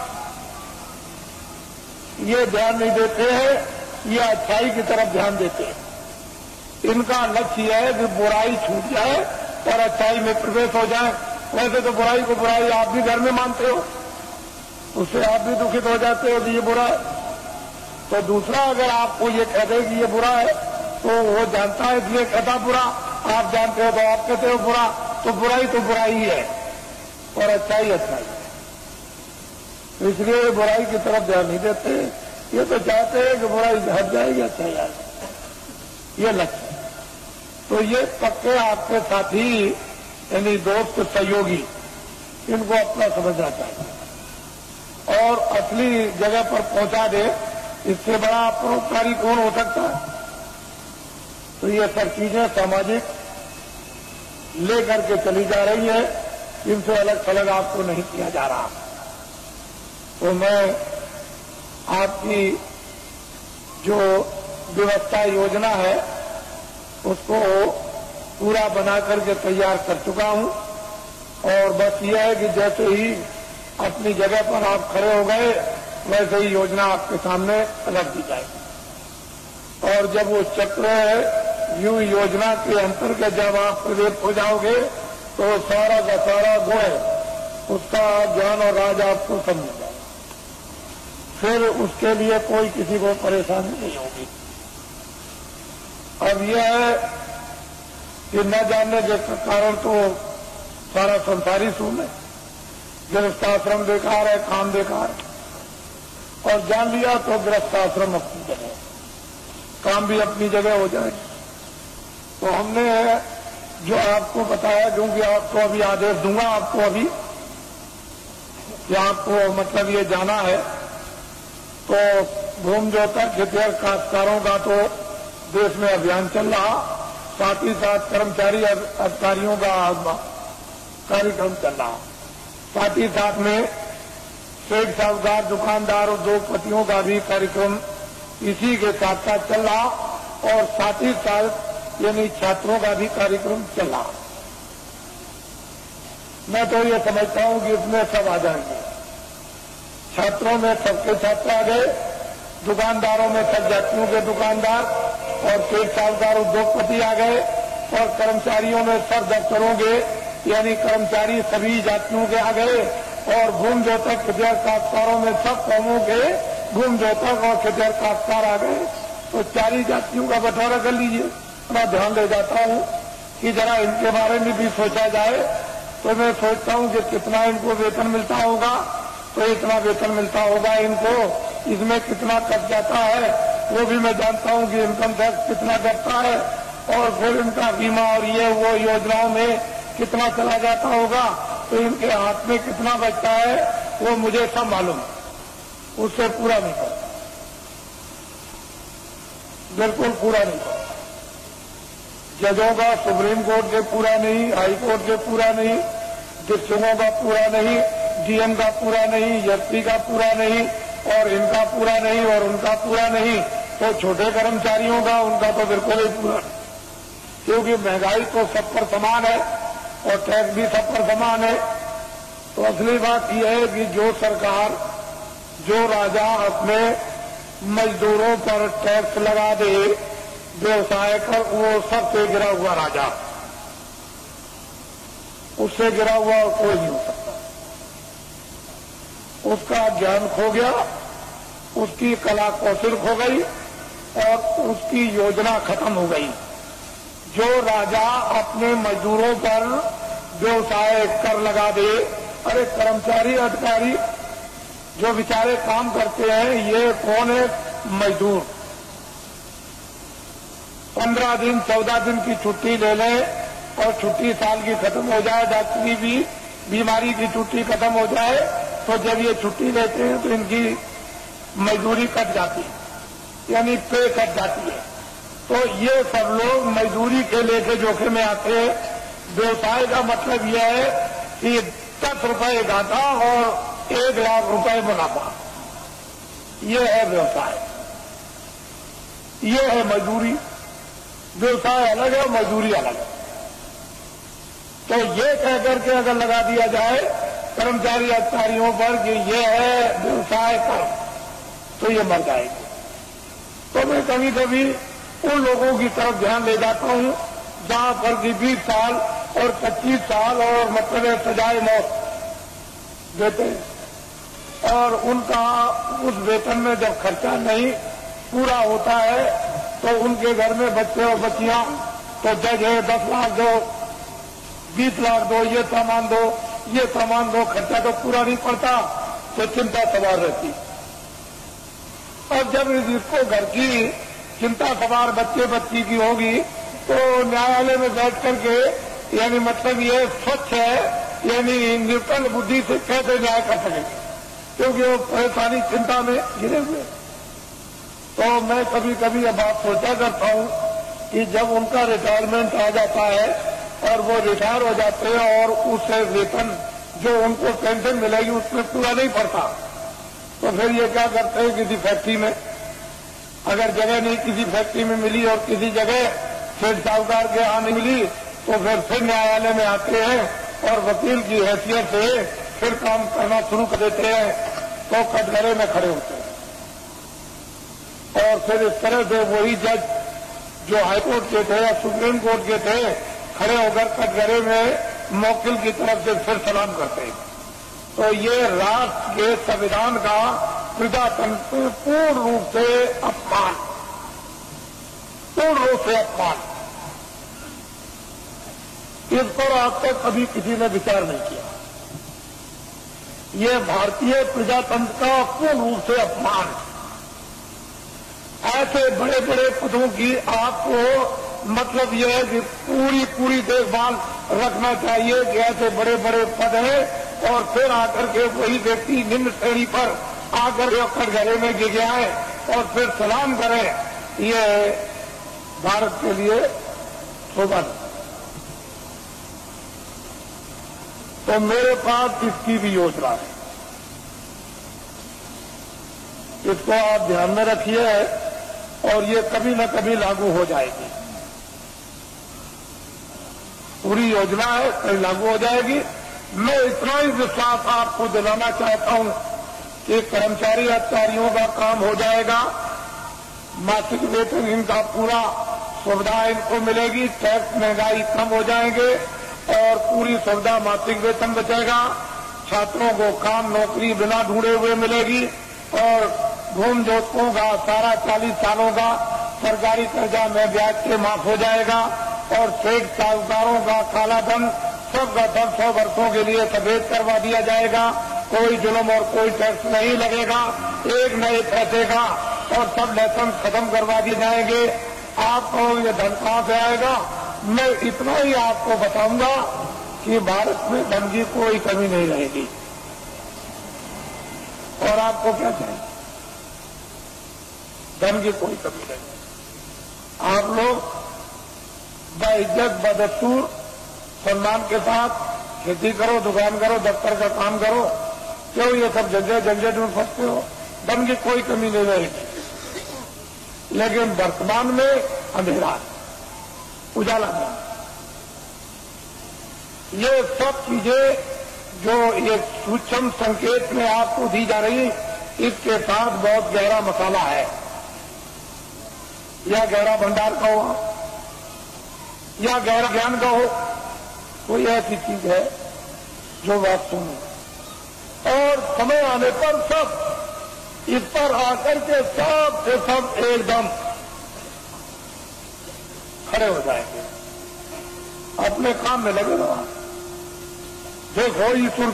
ये ध्यान नहीं देते हैं, ये अच्छाई की तरफ ध्यान देते हैं। इनका लक्ष्य है कि बुराई छूट जाए और अच्छाई में प्रवेश हो जाए। वैसे तो बुराई को बुराई आप भी घर में मानते हो, उससे आप भी दुखित हो जाते हो कि ये बुरा है। तो दूसरा अगर आपको ये कह दे कि ये बुरा है तो वो जानता है इसलिए कहता बुरा, आप जानते हो तो आप कहते हो बुरा, तो बुराई ही है और अच्छाई अच्छाई है। तो इसलिए बुराई की तरफ ध्यान नहीं देते, ये तो चाहते हैं कि बुराई हट जाएगी, अच्छाई आएगी, ये लक्ष्य। तो ये पक्के आपके साथी यानी दोस्त सहयोगी, इनको अपना समझना चाहिए और असली जगह पर पहुंचा दे, इससे बड़ा परोपकारी कौन हो सकता है। तो ये सब चीजें सामाजिक लेकर के चली जा रही है, इनसे अलग थलग आपको नहीं किया जा रहा। तो मैं आपकी जो व्यवस्था योजना है उसको पूरा बना करके तैयार कर चुका हूं और बस यह है कि जैसे ही अपनी जगह पर आप खड़े हो गए वैसे ही योजना आपके सामने रख दी जाएगी। और जब वो चक्र व्यू योजना के अंतर्गत जब आप प्रवेश हो जाओगे तो सारा का सारा गुण उसका ज्ञान और राज आपको समझ जाए, फिर उसके लिए कोई किसी को परेशानी नहीं होगी। अब यह है कि न जानने के कारण तो सारा संसारी सूल है, गृहस्थाश्रम बेकार है, काम बेकार है, और जान लिया तो गृहस्थाश्रम अपनी जगह, काम भी अपनी जगह हो जाए। तो हमने जो आपको बताया, क्योंकि आपको अभी आदेश दूंगा, आपको अभी कि आपको मतलब ये जाना है, तो भूमि जोतक खेतिहर काश्तकारों का तो देश में अभियान चल रहा, साथ ही साथ कर्मचारी अधिकारियों का कार्यक्रम चल रहा, साथ ही साथ में सेठ साहूकार दुकानदार उद्योगपतियों का भी कार्यक्रम इसी के साथ साथ चल रहा, और साथ ही साथ यानी छात्रों का भी कार्यक्रम चल रहा। मैं तो ये समझता हूं कि इसमें सब आ जाएंगे। छात्रों में सबके छात्र आ गए, दुकानदारों में सब जातियों के दुकानदार और सेठ साहूकार उद्योगपति आ गए, और कर्मचारियों में सब दफ्तरों के यानी कर्मचारी सभी जातियों के आ गए, और भूमि जोतक खेतिहर काश्तकारों में सब कौमों के भूमि जोतक और खेतिहर काश्तकार आ गए। तो 4 जातियों का बंटवारा कर लीजिए। मैं ध्यान दे जाता हूं कि जरा इनके बारे में भी सोचा जाए। तो मैं सोचता हूं कि कितना इनको वेतन मिलता होगा, तो इतना वेतन मिलता होगा इनको, इसमें कितना कट जाता है वो भी मैं जानता हूं कि इनकम टैक्स कितना कटता है, और फिर इनका बीमा और ये वो योजनाओं में कितना चला जाता होगा, तो इनके हाथ में कितना बचता है वो मुझे सब मालूम, उससे पूरा नहीं करता, बिल्कुल पूरा नहीं करता। जजों का सुप्रीम कोर्ट के पूरा नहीं, हाई कोर्ट के पूरा नहीं, डिस्ट्रिक्टों का पूरा नहीं, डीएम का पूरा नहीं, एसपी का पूरा नहीं, और इनका पूरा नहीं, और उनका पूरा नहीं, तो छोटे कर्मचारियों का उनका तो बिल्कुल ही पूरा नहीं, क्योंकि महंगाई तो सब पर समान है और टैक्स भी सब पर समान है। तो असली बात यह है कि जो सरकार, जो राजा अपने मजदूरों पर टैक्स लगा दे व्यवसाय कर, वो सबसे गिरा हुआ राजा, उससे गिरा हुआ कोई नहीं हो सकता। उसका ज्ञान खो गया, उसकी कला कौशल खो गई, और उसकी योजना खत्म हो गई। जो राजा अपने मजदूरों पर व्यवसाय कर लगा दे, अरे कर्मचारी अधिकारी जो बेचारे काम करते हैं, ये कौन है? मजदूर 15 दिन 14 दिन की छुट्टी ले लें, और छुट्टी साल की खत्म हो जाए, डॉक्टरी भी बीमारी की छुट्टी खत्म हो जाए, तो जब ये छुट्टी लेते हैं तो इनकी मजदूरी कट जाती है, यानी पे कट जाती है। तो ये सब लोग मजदूरी के लेके जोखिम में आते हैं। व्यवसाय का मतलब यह है कि 10 रुपए घाटा और 1 लाख रुपए मुनाफा, ये है व्यवसाय, ये है मजदूरी। व्यवसाय अलग है, मजदूरी अलग है। तो ये कहकर के अगर लगा दिया जाए कर्मचारी अधिकारियों पर कि ये है व्यवसाय कर, तो ये मर जाएगी। तो मैं कभी कभी उन लोगों की तरफ ध्यान ले जाता हूं जहां पर कि 20 साल और 25 साल और मतलब सजाए मौत देते हैं, और उनका उस वेतन में जब खर्चा नहीं पूरा होता है तो उनके घर में बच्चे और बच्चियां, तो जज है 10 लाख दो, 20 लाख दो, ये सामान दो, ये सामान दो, खर्चा तो पूरा नहीं पड़ता, तो चिंता सवार रहती। और जब इसको घर की चिंता सवार बच्चे बच्ची की होगी, तो न्यायालय में बैठ करके यानी मतलब ये स्वच्छ है, यानी निर्बल बुद्धि से कैसे न्याय कर सकेंगे, क्योंकि वो परेशानी चिंता में घिरे हुए। तो मैं कभी कभी ये बात सोचा करता हूं कि जब उनका रिटायरमेंट आ जाता है और वो रिटायर हो जाते हैं और उस वेतन जो उनको पेंशन मिलेगी उसमें पूरा नहीं पड़ता, तो फिर ये क्या करते हैं, किसी फैक्ट्री में अगर जगह नहीं किसी फैक्ट्री में मिली और किसी जगह सेठ साहूकार के यहां नहीं मिली, तो फिर न्यायालय में आते हैं और वकील की हैसियत से फिर काम करना शुरू कर देते हैं, तो कटघरे में खड़े होते हैं। और फिर इस तरह से वही जज जो हाईकोर्ट के थे या सुप्रीम कोर्ट के थे, खड़े होकर कटघरे में मौकिल की तरफ से फिर सलाम करते हैं। तो ये राष्ट्र के संविधान का प्रजातंत्र में पूर्ण रूप से अपमान, पूर्ण रूप से अपमान। इस पर आज तक कभी किसी ने विचार नहीं किया। ये भारतीय प्रजातंत्र का पूर्ण रूप से अपमान। ऐसे बड़े बड़े पदों की आपको मतलब यह है कि पूरी देखभाल रखना चाहिए कि ऐसे बड़े बड़े पद हैं और फिर आकर के वही व्यक्ति निम्न श्रेणी पर आकर के कटघरे में गिर जाए और फिर सलाम करें, ये भारत के लिए शोभा नहीं। तो मेरे पास इसकी भी योजना है, इसको आप ध्यान में रखिए और ये कभी न कभी लागू हो जाएगी। पूरी योजना है, कभी लागू हो जाएगी। मैं इतना ही विश्वास आपको दिलाना चाहता हूं कि कर्मचारी अधिकारियों का काम हो जाएगा, मासिक वेतन इनका पूरा सुविधा इनको मिलेगी, टैक्स महंगाई कम हो जाएंगे और पूरी सुविधा मासिक वेतन बचेगा। छात्रों को काम नौकरी बिना ढूंढे हुए मिलेगी और घूम जोतकों का सारा 40 सालों का सरकारी कर्जा में ब्याज के माफ हो जाएगा और सेठ साहूकारों का काला धन सबका 100 वर्षों के लिए सफेद करवा दिया जाएगा। कोई जुल्म और कोई टैक्स नहीं लगेगा, एक नए पैसे का, और सब लाइसेंस खत्म करवा दिए जाएंगे। आपको ये धन कहां से आएगा? मैं इतना ही आपको बताऊंगा कि भारत में धन की कोई कमी नहीं रहेगी। और आपको क्या चाहिए? धन की कोई कमी नहीं। आप लोग बाइज्जत बदस्तूर सम्मान के साथ खेती करो, दुकान करो, दफ्तर का काम करो। क्यों ये सब झंझट में फंसते हो? धन की कोई कमी नहीं रहेगी। लेकिन वर्तमान में अंधेरा, उजाला नहीं। ये सब चीजें जो ये सूक्ष्म संकेत में आपको दी जा रही, इसके साथ बहुत गहरा मसाला है। या गहरा भंडार का हो या गहरा ज्ञान का हो, कोई ऐसी चीज है जो बात सुनो और समय आने पर सब इस पर आकर के सब से सब एकदम खड़े हो जाएंगे, अपने काम में लगे रहो। देखो ईश्वर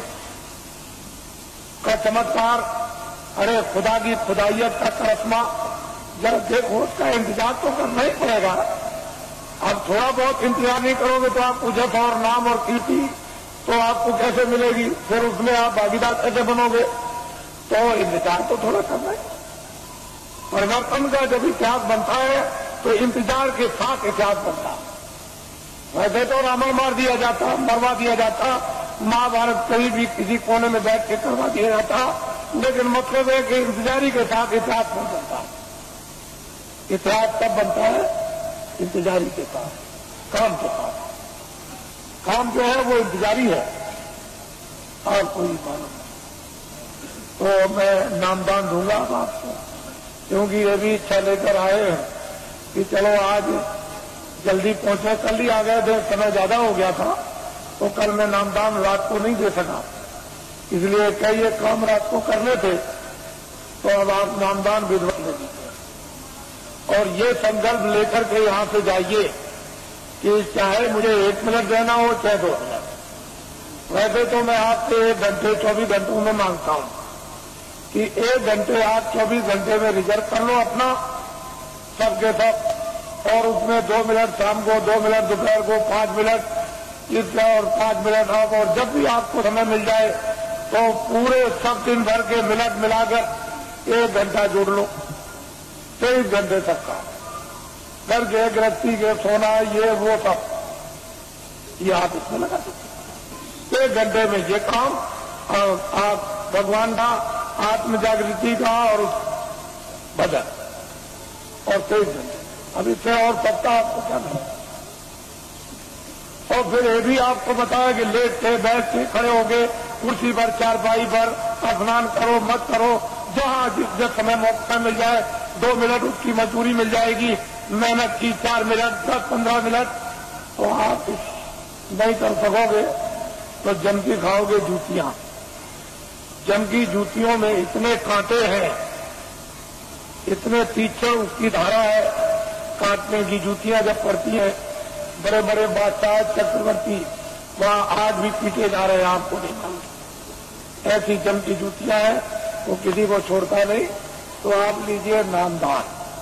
का चमत्कार, अरे खुदा की खुदाइयत का करिश्मा, जब देखो उसका इंतजार तो करना ही पड़ेगा। अब थोड़ा बहुत इंतजार नहीं करोगे तो आपको जस और नाम और कीर्ति तो आपको कैसे मिलेगी? फिर उसमें आप भागीदार कैसे बनोगे? तो इंतजार तो थोड़ा करना है। परिवर्तन का जब इतिहास बनता है तो इंतजार के साथ इतिहास बनता है। वैसे तो रावण मार दिया जाता, मरवा दिया जाता, महाभारत कहीं भी किसी कोने में बैठ के करवा दिया जाता, लेकिन मतलब है कि इंतजारी के साथ इतिहास नहीं बनता। इतिहास कब बनता है? इंतजारी के साथ, काम के साथ। काम जो है वो इंतजारी है और कोई मालूम नहीं। तो मैं नामदान दूंगा अब आपको, क्योंकि ये भी इच्छा लेकर आए हैं कि चलो आज जल्दी पहुंचे। कल ही आ गए थे, समय ज्यादा हो गया था, तो कल मैं नामदान रात को नहीं दे सका, इसलिए कई एक काम रात को करने थे। तो अब आप नामदान विधिवत ले लीजिए और ये संकल्प लेकर के यहां से जाइए कि चाहे मुझे 1 मिनट देना हो चाहे 2 मिनट। वैसे तो मैं आपसे 1 घंटे 24 घंटों में मांगता हूं कि 1 घंटे आप 24 घंटे में रिजर्व कर लो अपना सबके सब, और उसमें 2 मिनट शाम को, 2 मिनट दोपहर को, 5 मिनट इसका और 5 मिनट आप, और जब भी आपको समय मिल जाए तो पूरे सब दिन भर के मिनट मिलाकर 1 घंटा जोड़ लो। 23 घंटे तक का घर के गृहस्थी के सोना ये वो सब ये आप इसमें लगा सकते। 1 घंटे में ये काम आप भगवान का, आत्म जागृति का और भजन, और 23 घंटे। अब इससे और सप्ताह आपको क्या करना। और फिर ये भी आपको बताया कि लेट के बैठ के खड़े हो गए कुर्सी पर, चारपाई पर, स्नान करो मत करो, जहां जिस समय मौका मिल जाए 2 मिनट उसकी मजदूरी मिल जाएगी। मेहनत की 4 मिनट 10-15 मिनट तो आप नहीं कर सकोगे। तो जम की खाओगे जूतियां। जम की जूतियों में इतने कांटे हैं, इतने तीखे उसकी धारा है, काटने की जूतियां जब पड़ती हैं, बड़े बड़े बादशाह चक्रवर्ती वहां आज भी पीटे जा रहे हैं, आपको नहीं मालूम। ऐसी जम की जूतियां हैं, वो किसी को छोड़ता नहीं। तो आप लीजिए नामदान,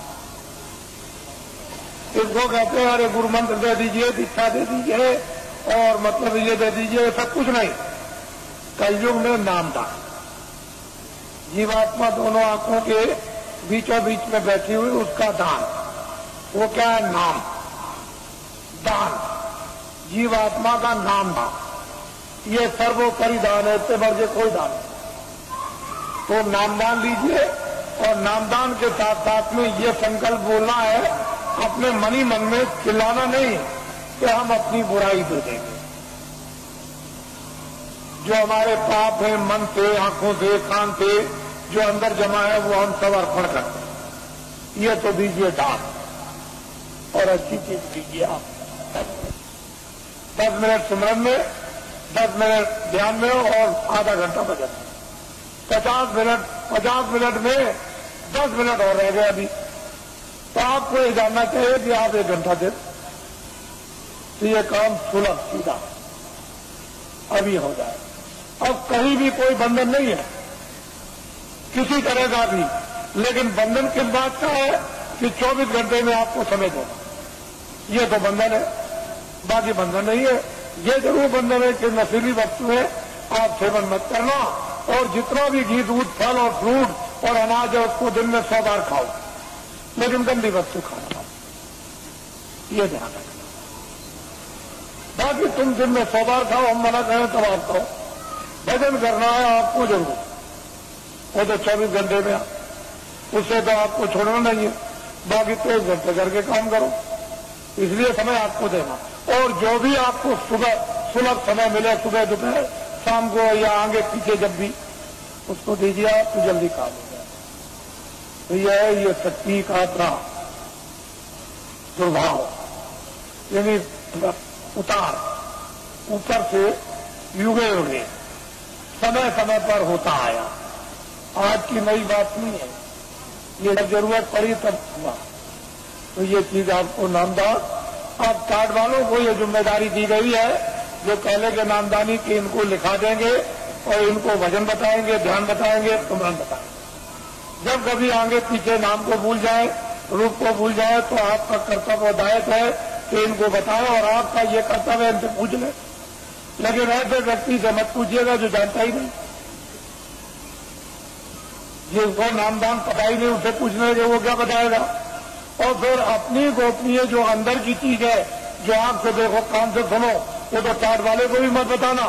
इसको कहते हैं अरे गुरु मंत्र दे दीजिए, दीक्षा दे दीजिए और मतलब ये दे दीजिए, सब कुछ नहीं। कलयुग में नामदान, जीवात्मा दोनों आंखों के बीचों बीच में बैठी हुई, उसका दान, वो क्या है? नाम दान, जीवात्मा का नाम दान, ये सर्वोपरि दान है, इससे बढ़ के कोई दान नहीं। तो नामदान लीजिए और नामदान के साथ साथ में ये संकल्प बोलना है अपने मनी मन में, चिल्लाना नहीं कि हम अपनी बुराई दे देंगे। जो हमारे पाप है मन से, आंखों से, कान से जो अंदर जमा है, वो हम सब अर्पण करते हैं। ये तो दीजिए दान और अच्छी चीज दीजिए आप। 10 मिनट सिमरन में, 10 मिनट ध्यान में और आधा घंटा भजन में। 50 मिनट में 10 मिनट और रह गए अभी, तो आपको ये जानना चाहिए कि आप 1 घंटा दें तो ये काम सुलभ सीधा अभी हो जाए। अब कहीं भी कोई बंधन नहीं है किसी तरह का भी, लेकिन बंधन किस बात का है कि 24 घंटे में आपको समय देना, ये तो बंधन है, बाकी बंधन नहीं है। ये जरूर बंधन है कि नशीली वस्तुएं आप सेवन मत करना, और जितना भी घी, दूध, फल और फ्रूट और अनाज है उसको दिन में 100 बार खाओ, लेकिन गंदी वस्तु खाना, ये ध्यान रखना। बाकी तुम दिन में 100 बार खाओ, हम मना करें तब आप खाओ। भजन करना है आपको जरूर, वो तो 24 घंटे में, उससे तो आपको छोड़ना नहीं है। बाकी 23 घंटे करके काम करो, इसलिए समय आपको देना। और जो भी आपको सुलभ समय मिले, सुबह दोपहर शाम को या आगे पीछे जब भी, उसको दीजिए आप तो जल्दी काम हो जाए। तो यह है ये शक्ति का अपना दुर्भाव, यानी उतार ऊपर से युगे युगे समय समय पर होता आया, आज की नई बात नहीं है, ये जब जरूरत पड़ी तब हुआ। तो ये चीज आपको नामदान, आप कार्ड वालों को ये जिम्मेदारी दी गई है जो पहले के नामदानी की, इनको लिखा देंगे और इनको भजन बताएंगे, ध्यान बताएंगे, सुमरन बताएंगे। जब कभी आगे पीछे नाम को भूल जाए, रूप को भूल जाए, तो आपका कर्तव्य दायित्व है कि इनको बताएं, और आपका ये कर्तव्य इनसे पूछ लें। लेकिन ऐसे व्यक्ति से मत पूछिएगा जो जानता ही नहीं, जिसको नामदान पता ही नहीं, उससे पूछने के वो क्या बताएगा। और फिर अपनी गोपनीय जो अंदर की चीज है, जो आपसे देखो, कान से सुनो, वो तो कार्ड वाले को भी मत बताना।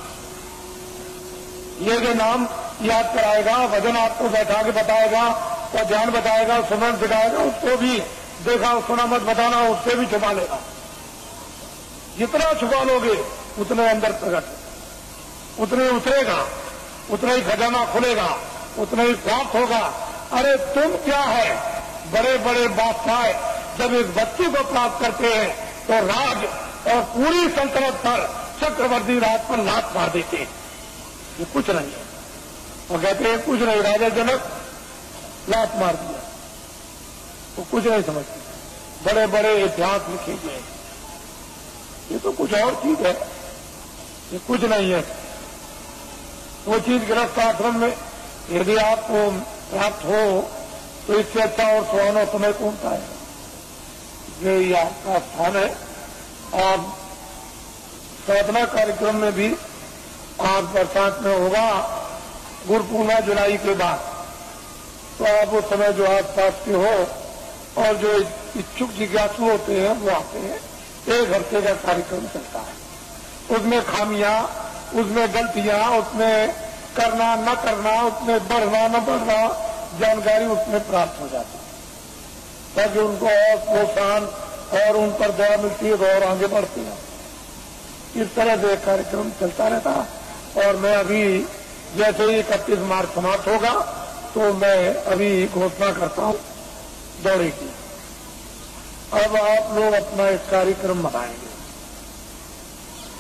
ये जो नाम याद कराएगा, भजन आपको बैठा के बताएगा और ध्यान बताएगा, सुमरन सिखाएगा, उसको भी देखा सुना मत बताना, उससे भी छुपा लेगा। जितना छुपा लोगे उतने अंदर प्रकट, उतने उतरेगा, उतना ही खजाना खुलेगा, उतना ही प्राप्त होगा। अरे तुम क्या है, बड़े बड़े बादशाह जब इस बच्चे को प्राप्त करते हैं तो राज और पूरी सल्तनत पर, चक्रवर्ती राज पर लात मार देते हैं। ये कुछ नहीं है, और कहते हैं कुछ नहीं, राजा जनक लात मार दिया, वो कुछ नहीं समझते। बड़े बड़े इतिहास लिखे गए, ये तो कुछ और चीज है, ये कुछ नहीं है। वो चीज गृहस्थ आश्रम में यदि आपको प्राप्त हो तो इससे अच्छा और सुहाना समय कौन सा है। ये आपका स्थान है। आप साधना कार्यक्रम में भी आप बरसात में होगा, गुरु पूर्णिमा जुलाई के बाद, तो आप उस समय जो आस पास के हो और जो इच्छुक जिज्ञासु होते हैं वो आते हैं। 1 हफ्ते का कार्यक्रम चलता है, उसमें खामियां, उसमें गलतियां, उसमें करना न करना, उसमें बढ़ना न बढ़ना, जानकारी उसमें प्राप्त हो जाती है, ताकि उनको और प्रोत्साहन और उन पर दया मिलती है और आगे बढ़ती है। इस तरह से कार्यक्रम चलता रहता। और मैं अभी जैसे ही 31 मार्च समाप्त होगा तो मैं अभी घोषणा करता हूं दौरे की। अब आप लोग अपना एक कार्यक्रम बनाएंगे,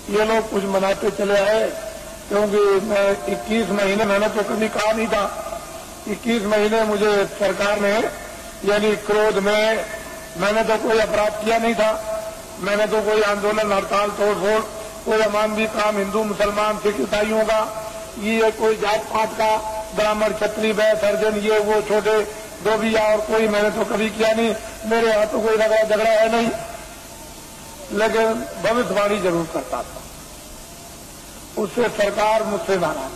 ये लोग कुछ मनाते चले आए, क्योंकि मैं 21 महीने मैंने तो कभी कहा नहीं था। 21 महीने मुझे सरकार ने, यानी क्रोध में, मैंने तो कोई अपराध किया नहीं था। मैंने तो कोई आंदोलन, हड़ताल, तोड़फोड़, कोई अमानवीय काम हिंदू मुसलमान सिख ईसाइयों का, ये कोई जात पात का, ब्राह्मण क्षत्रिय वैश्य हरिजन, ये वो छोटे धोबिया और कोई मैंने तो कभी किया नहीं। मेरे यहाँ तो कोई झगड़ा है नहीं, लेकिन भविष्यवाणी जरूर करता था। उससे सरकार मुझसे नाराज,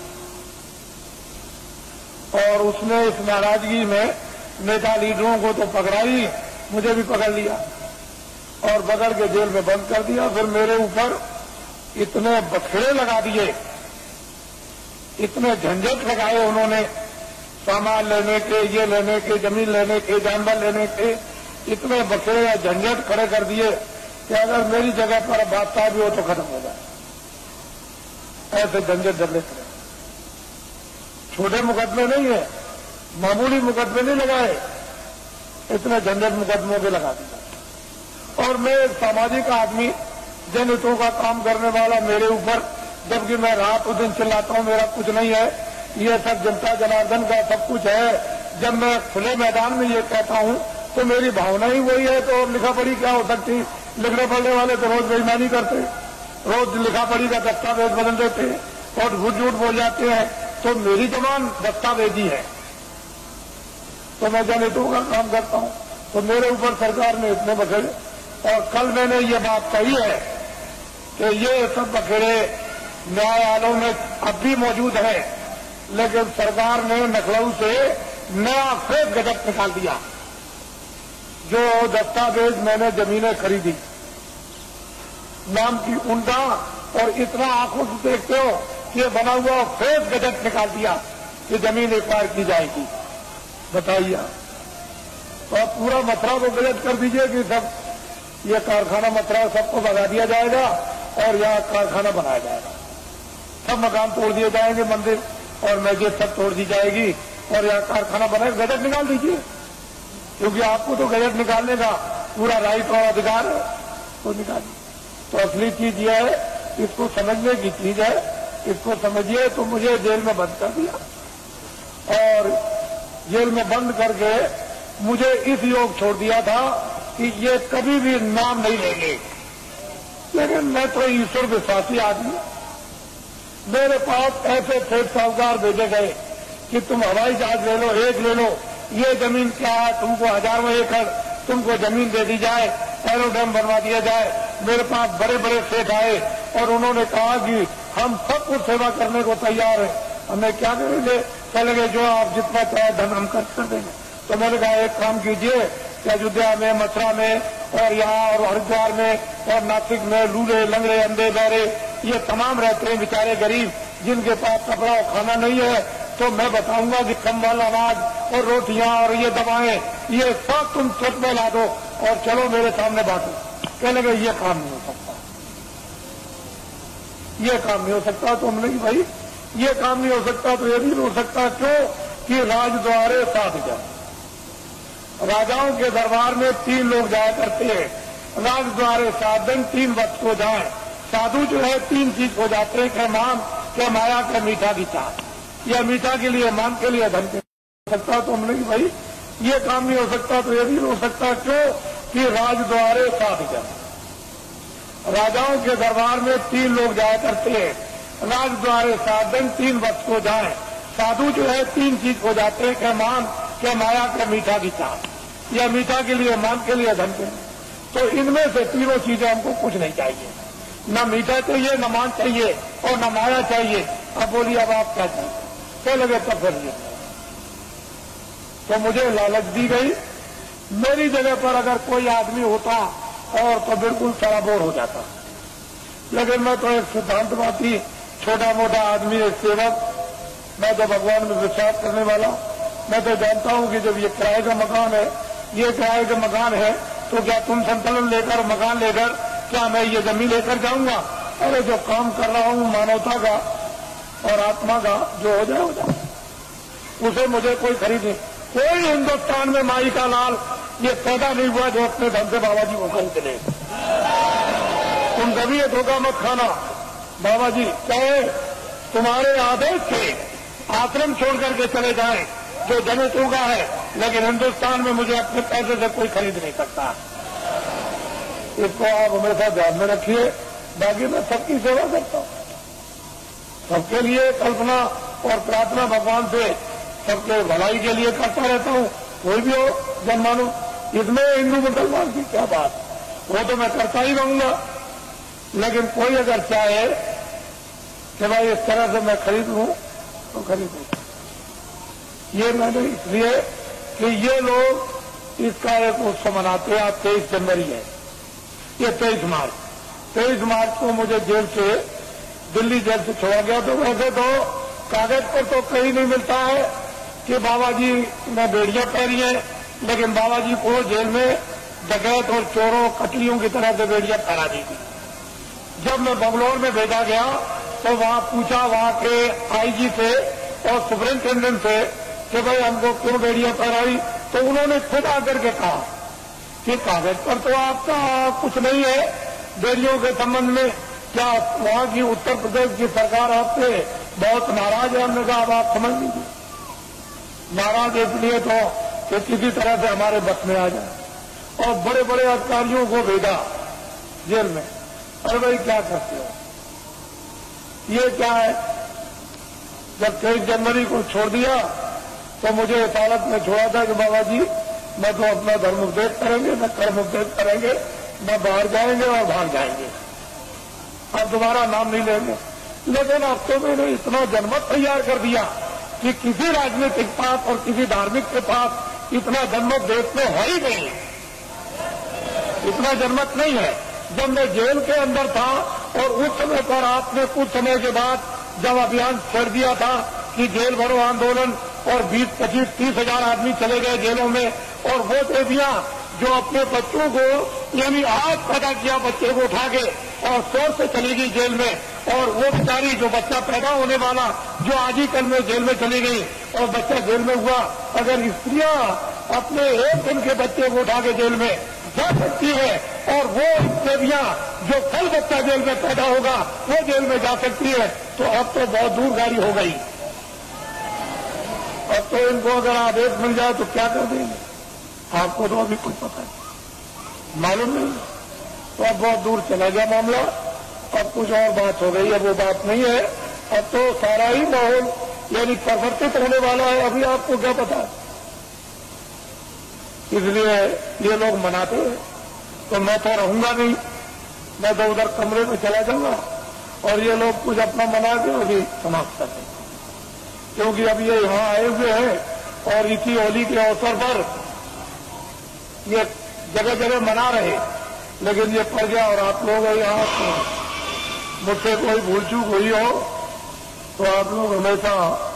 और उसने इस नाराजगी में नेता लीडरों को तो पकड़ाई, मुझे भी पकड़ लिया और पकड़ के जेल में बंद कर दिया। फिर मेरे ऊपर इतने बखेड़े लगा दिए, इतने झंझट लगाए उन्होंने, सामान लेने के, ये लेने के, जमीन लेने के, जानवर लेने के, इतने बखेड़े या झंझट खड़े कर दिए कि अगर मेरी जगह पर बादशाह भी हो तो खत्म हो जाए। ऐसे झंझट झगड़े खड़े, छोटे मुकदमे नहीं है, मामूली मुकदमे नहीं लगाए, इतने झंझट मुकदमों के लगा दिया। और मैं एक सामाजिक आदमी, जनहितों का काम करने वाला, मेरे ऊपर, जबकि मैं रात दिन चिल्लाता हूं मेरा कुछ नहीं है, ये सब जनता जनार्दन का सब कुछ है। जब मैं खुले मैदान में ये कहता हूं तो मेरी भावना ही वही है, तो लिखा पढ़ी क्या हो सकती। लिखने पढ़ने वाले तो रोज बेईमानी करते, रोज लिखा पढ़ी का दस्तावेज बदल देते हैं और झूठ झूठ बोल जाते हैं। तो मेरी जबान दस्तावेजी है, तो मैं जनहितों का काम करता हूं, तो मेरे ऊपर सरकार ने इतने बखेड़े। और कल मैंने ये बात कही है कि ये सब बखेड़े न्यायालयों में अब भी मौजूद है, लेकिन सरकार ने लखनऊ से नया फेक गजट निकाल दिया। जो दस्तावेज मैंने जमीनें खरीदी, नाम की उनका, और इतना आंखों से देखते हो कि बना हुआ फेक गजट निकाल दिया कि जमीन एक्वायर की जाएगी। बताइए, तो आप पूरा मथुरा को गजट कर दीजिए कि सब ये कारखाना मथुरा सबको भगा दिया जाएगा और यहाँ कारखाना बनाया जाएगा, सब मकान तोड़ दिए जाएंगे, मंदिर और मस्जिद सब तोड़ दी जाएगी और यहाँ कारखाना बनाए। गजट निकाल दीजिए, क्योंकि आपको तो गजट निकालने का पूरा राइट और अधिकार है, तो निकालिए। तो असली चीज यह है, इसको समझने की चीज है, इसको समझिए। तो मुझे जेल में बंद कर दिया और जेल में बंद करके मुझे इस योग छोड़ दिया था कि ये कभी भी नाम नहीं लेंगे। लेकिन मैं तो ईश्वर विश्वासी आदमी, मेरे पास ऐसे सेठ साहूकार भेजे गए कि तुम हवाई जहाज ले लो, एक ले लो, ये जमीन क्या है, तुमको हजारों एकड़ तुमको जमीन दे दी जाए, एरोड्रम बनवा दिया जाए। मेरे पास बड़े बड़े सेठ आए और उन्होंने कहा कि हम सब कुछ सेवा करने को तैयार है, हमें क्या करेंगे। चले गए, जो आप जितना चाहे धन हम खर्च कर देंगे। तो मैंने कहा एक काम कीजिए कि अयोध्या में, मथुरा में और यहाँ और हरिद्वार में और नासिक में लूले लंगड़े अंधे बहरे ये तमाम रहते हैं बेचारे गरीब, जिनके पास कपड़ा और खाना नहीं है, तो मैं बताऊंगा कि कंबल, अनाज और रोटियां और ये दवाएं, ये सब तुम छत में ला दो और चलो मेरे सामने बांटो। कहने लगे ये काम नहीं हो सकता, ये काम नहीं हो सकता। तो हमने कि भाई ये काम नहीं हो सकता तो ये भी नहीं हो सकता। क्यों कि राजद्वारे 7 जन, राजाओं के दरबार में 3 लोग जाया करते हैं, राजद्वारे 7 जन 3 वक्त को जाए। साधु जो है 3 चीज हो जाते हैं, क्या मान, क्या माया, क्या मीठा की चाह। या मीठा के लिए, मान के लिए, धन के लिए हो सकता। तो हमने कि भाई ये काम नहीं हो सकता तो ये भी नहीं हो सकता। क्यों कि राजद्वारे 7 जन, राजाओं के दरबार में 3 लोग जाया करते हैं, राजद्वारे 7 जन 3 वक्त को जाए। साधु जो है 3 चीज हो जाते हैं, क्या मान, क्या माया, क्या मीठा की चाह। या मीठा के लिए, मान के लिए, धन के लिए। तो इनमें से तीनों चीजें हमको कुछ नहीं चाहिए, न मीठा चाहिए, न मान चाहिए और न माया चाहिए। अब बोलिए अब आप क्या चाहिए। क्या लगे तब करिए। तो मुझे लालच दी गई। मेरी जगह पर अगर कोई आदमी होता और तो बिल्कुल सराबोर हो जाता, लेकिन मैं तो एक सिद्धांतवादी, छोटा मोटा आदमी, एक सेवक, मैं तो भगवान में विश्वास करने वाला। मैं तो जानता हूं कि जब ये किराए का मकान है, ये किराए का मकान है, तो क्या तुम संतुलन लेकर, मकान लेकर क्या मैं ये जमीन लेकर जाऊंगा? अरे जो काम कर रहा हूं मानवता का और आत्मा का, जो हो जाए हो जाए, उसे मुझे कोई खरीद नहीं। कोई हिंदुस्तान में माई का लाल ये पैदा नहीं हुआ जो अपने धन से बाबा जी को खरीद ले। तुम कभी ये धोखा मत खाना बाबा जी चाहे तुम्हारे आदेश से आश्रम छोड़ करके चले जाएं, जो दलितों का है, लेकिन हिंदुस्तान में मुझे अपने पैसे से कोई खरीद नहीं सकता। इसको आप हमेशा ध्यान में रखिए। बाकी मैं सबकी सेवा करता हूं, सबके लिए कल्पना और प्रार्थना भगवान से सबके भलाई के लिए करता रहता हूं। कोई भी हो जनमानुष, इसमें हिंदू मुसलमान की क्या बात, वो तो मैं करता ही रहूंगा। लेकिन कोई अगर चाहे कि भाई इस तरह से मैं खरीद लूं तो खरीदूं। ये मैंने इसलिए कि ये लोग इसका एक उत्सव मनाते हैं। आज 23 जनवरी है, ये 23 मार्च को मुझे जेल से, दिल्ली जेल से छोड़ा गया। तो वैसे तो कागज पर तो कहीं नहीं मिलता है कि बाबा जी ने बेड़ियां पहनी है, लेकिन बाबा जी को जेल में डकैत और चोरों कटलियों की तरह से बेड़ियां पहना दी थी। जब मैं बंगलौर में भेजा गया तो वहां पूछा वहां के आईजी से और सुपरिंटेंडेंट से कि भाई हमको क्यों बेड़ियां पहनाई, तो उन्होंने खुद आकर के कहा कि कागज पर तो आपका कुछ नहीं है बेड़ियों के संबंध में, क्या वहां की उत्तर प्रदेश की सरकार आपसे बहुत नाराज है? हमने कहा अब आप समझ लीजिए, नाराज इसलिए तो कि किसी तरह से हमारे बस में आ जाए। और बड़े बड़े अधिकारियों को भेजा जेल में। अरे भाई क्या करते हो, ये क्या है? जब 23 जनवरी को छोड़ दिया तो मुझे इस हालत में छोड़ा था कि बाबा जी मैं तो अपना धर्म उपदेश करेंगे, न कर्म उपदेश करेंगे, न बाहर जाएंगे और भाग जाएंगे, अब दोबारा नाम नहीं लेंगे। लेकिन अब तो मैंने इतना जनमत तैयार कर दिया कि किसी राजनीतिक पास और किसी धार्मिक के पास इतना जनमत देश में है ही नहीं, इतना जनमत नहीं है। जब मैं जेल के अंदर था और उस समय पर आपने कुछ समय के बाद जब अभियान छेड़ दिया था कि जेल भरो आंदोलन, और 20, 25, 30 हजार आदमी चले गए जेलों में, और वो दे दिया जो अपने बच्चों को, यानी आज पैदा किया बच्चे को उठा के और शोर से चली गई जेल में, और वो बेचारी जो बच्चा पैदा होने वाला जो आज ही कल में जेल में चली गई और बच्चा जेल में हुआ। अगर स्त्रियां अपने 1 दिन के बच्चे को उठा के जेल में जा सकती है और वो देवियां जो कल बच्चा जेल में पैदा होगा वो जेल में जा सकती है, तो अब तो बहुत दूर गाड़ी हो गई। अब तो इनको अगर आदेश मिल जाए तो क्या कर देंगे, आपको तो अभी कुछ पता नहीं, मालूम नहीं। तो अब बहुत दूर चला गया मामला, अब कुछ और बात हो गई। अब वो बात नहीं है, अब तो सारा ही माहौल यानी परिवर्तित होने वाला है, अभी आपको क्या पता है। इसलिए ये लोग मनाते हैं तो मैं तो रहूंगा नहीं, मैं तो उधर कमरे में चला जाऊंगा और ये लोग कुछ अपना मना के अभी समाप्त कर देंगे। क्योंकि अब ये यहां आए हुए हैं और इसी होली के अवसर पर ये जगह जगह मना रहे, लेकिन ये पड़ गया और आप लोग यहाँ मुझसे कोई भूल चूक हुई हो तो आप लोग हमेशा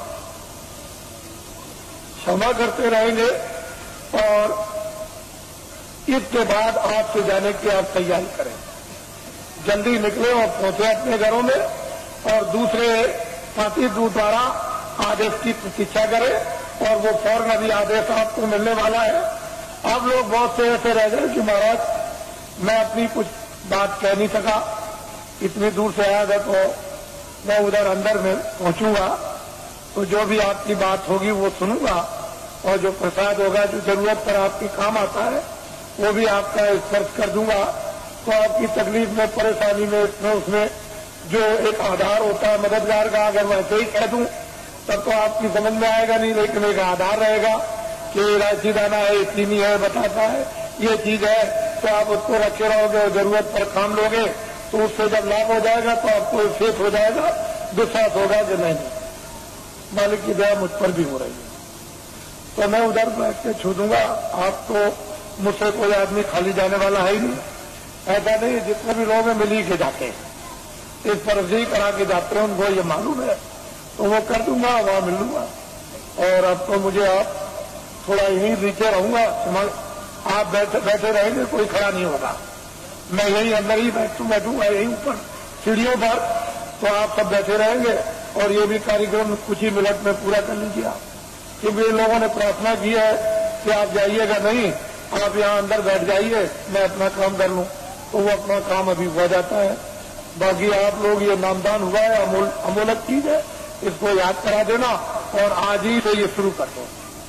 क्षमा करते रहेंगे। और इसके बाद आपसे जाने की आप तैयारी करें, जल्दी निकले और पहुंचे अपने घरों में, और दूसरे साथी द्वारा आदेश की प्रतीक्षा करें और वो फौरन अभी आदेश आपको मिलने वाला है। आप लोग बहुत से ऐसे रह गए कि महाराज मैं अपनी कुछ बात कह नहीं सका, इतनी दूर से आया था तो मैं उधर अंदर में पहुंचूंगा तो जो भी आपकी बात होगी वो सुनूंगा, और जो प्रसाद होगा जो जरूरत पर आपके काम आता है वो भी आपका स्पर्श कर दूंगा। तो आपकी तकलीफ में, परेशानी में, इसमें उसमें जो एक आधार होता है मददगार का, अगर मैं ऐसे ही कह दूं तब तो आपकी समझ में आएगा नहीं, लेकिन एक आधार रहेगा कि इलायची दाना है, चीनी है, बताता है, ये चीज है, तो आप उसको रखे रहोगे और जरूरत पर काम लोगे तो उससे जब लाभ हो जाएगा तो आपको फेस हो जाएगा, विश्वास होगा कि नहीं मालिक की दया मुझ पर भी हो रही है। तो मैं उधर बैठ के छू दूंगा, आप तो मुझसे कोई आदमी खाली जाने वाला है ही नहीं, ऐसा नहीं, जितने भी लोग हैं मिल ही के जाते हैं, इस पर अर्जी करा के जाते हैं, उनको ये मालूम है तो वो कर दूंगा, वहां मिल लूंगा। और अब तो मुझे आप थोड़ा यहीं नीचे रहूंगा, आप बैठे रहेंगे, कोई खड़ा नहीं होगा, मैं यही अंदर ही बैठूंगा यहीं ऊपर सीढ़ियों पर, तो आप सब बैठे रहेंगे और ये भी कार्यक्रम कुछ ही मिनट में पूरा कर लीजिए आप, क्योंकि लोगों ने प्रार्थना की है कि आप जाइएगा नहीं, आप यहाँ अंदर बैठ जाइए, मैं अपना काम कर लूं, तो वो अपना काम अभी हो जाता है। बाकी आप लोग ये नामदान हुआ है, अमूलक चीज है, इसको याद करा देना और आज ही से ये शुरू कर दो।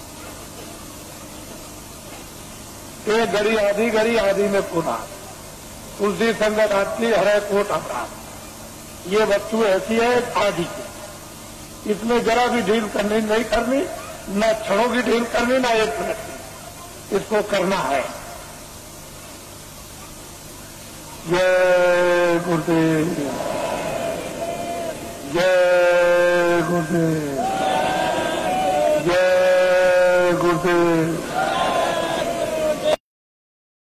एक घड़ी आधी में पुनः तुलसी संगत आती हरे कोट अपराध। ये वस्तु ऐसी है आदि की, इसमें जरा भी ढील करनी नहीं करनी, न क्षणों की ढील करनी, न एक मिनट की, इसको करना है। जय गुरुदेव, जय गुरुदेव, जय गुरुदेव।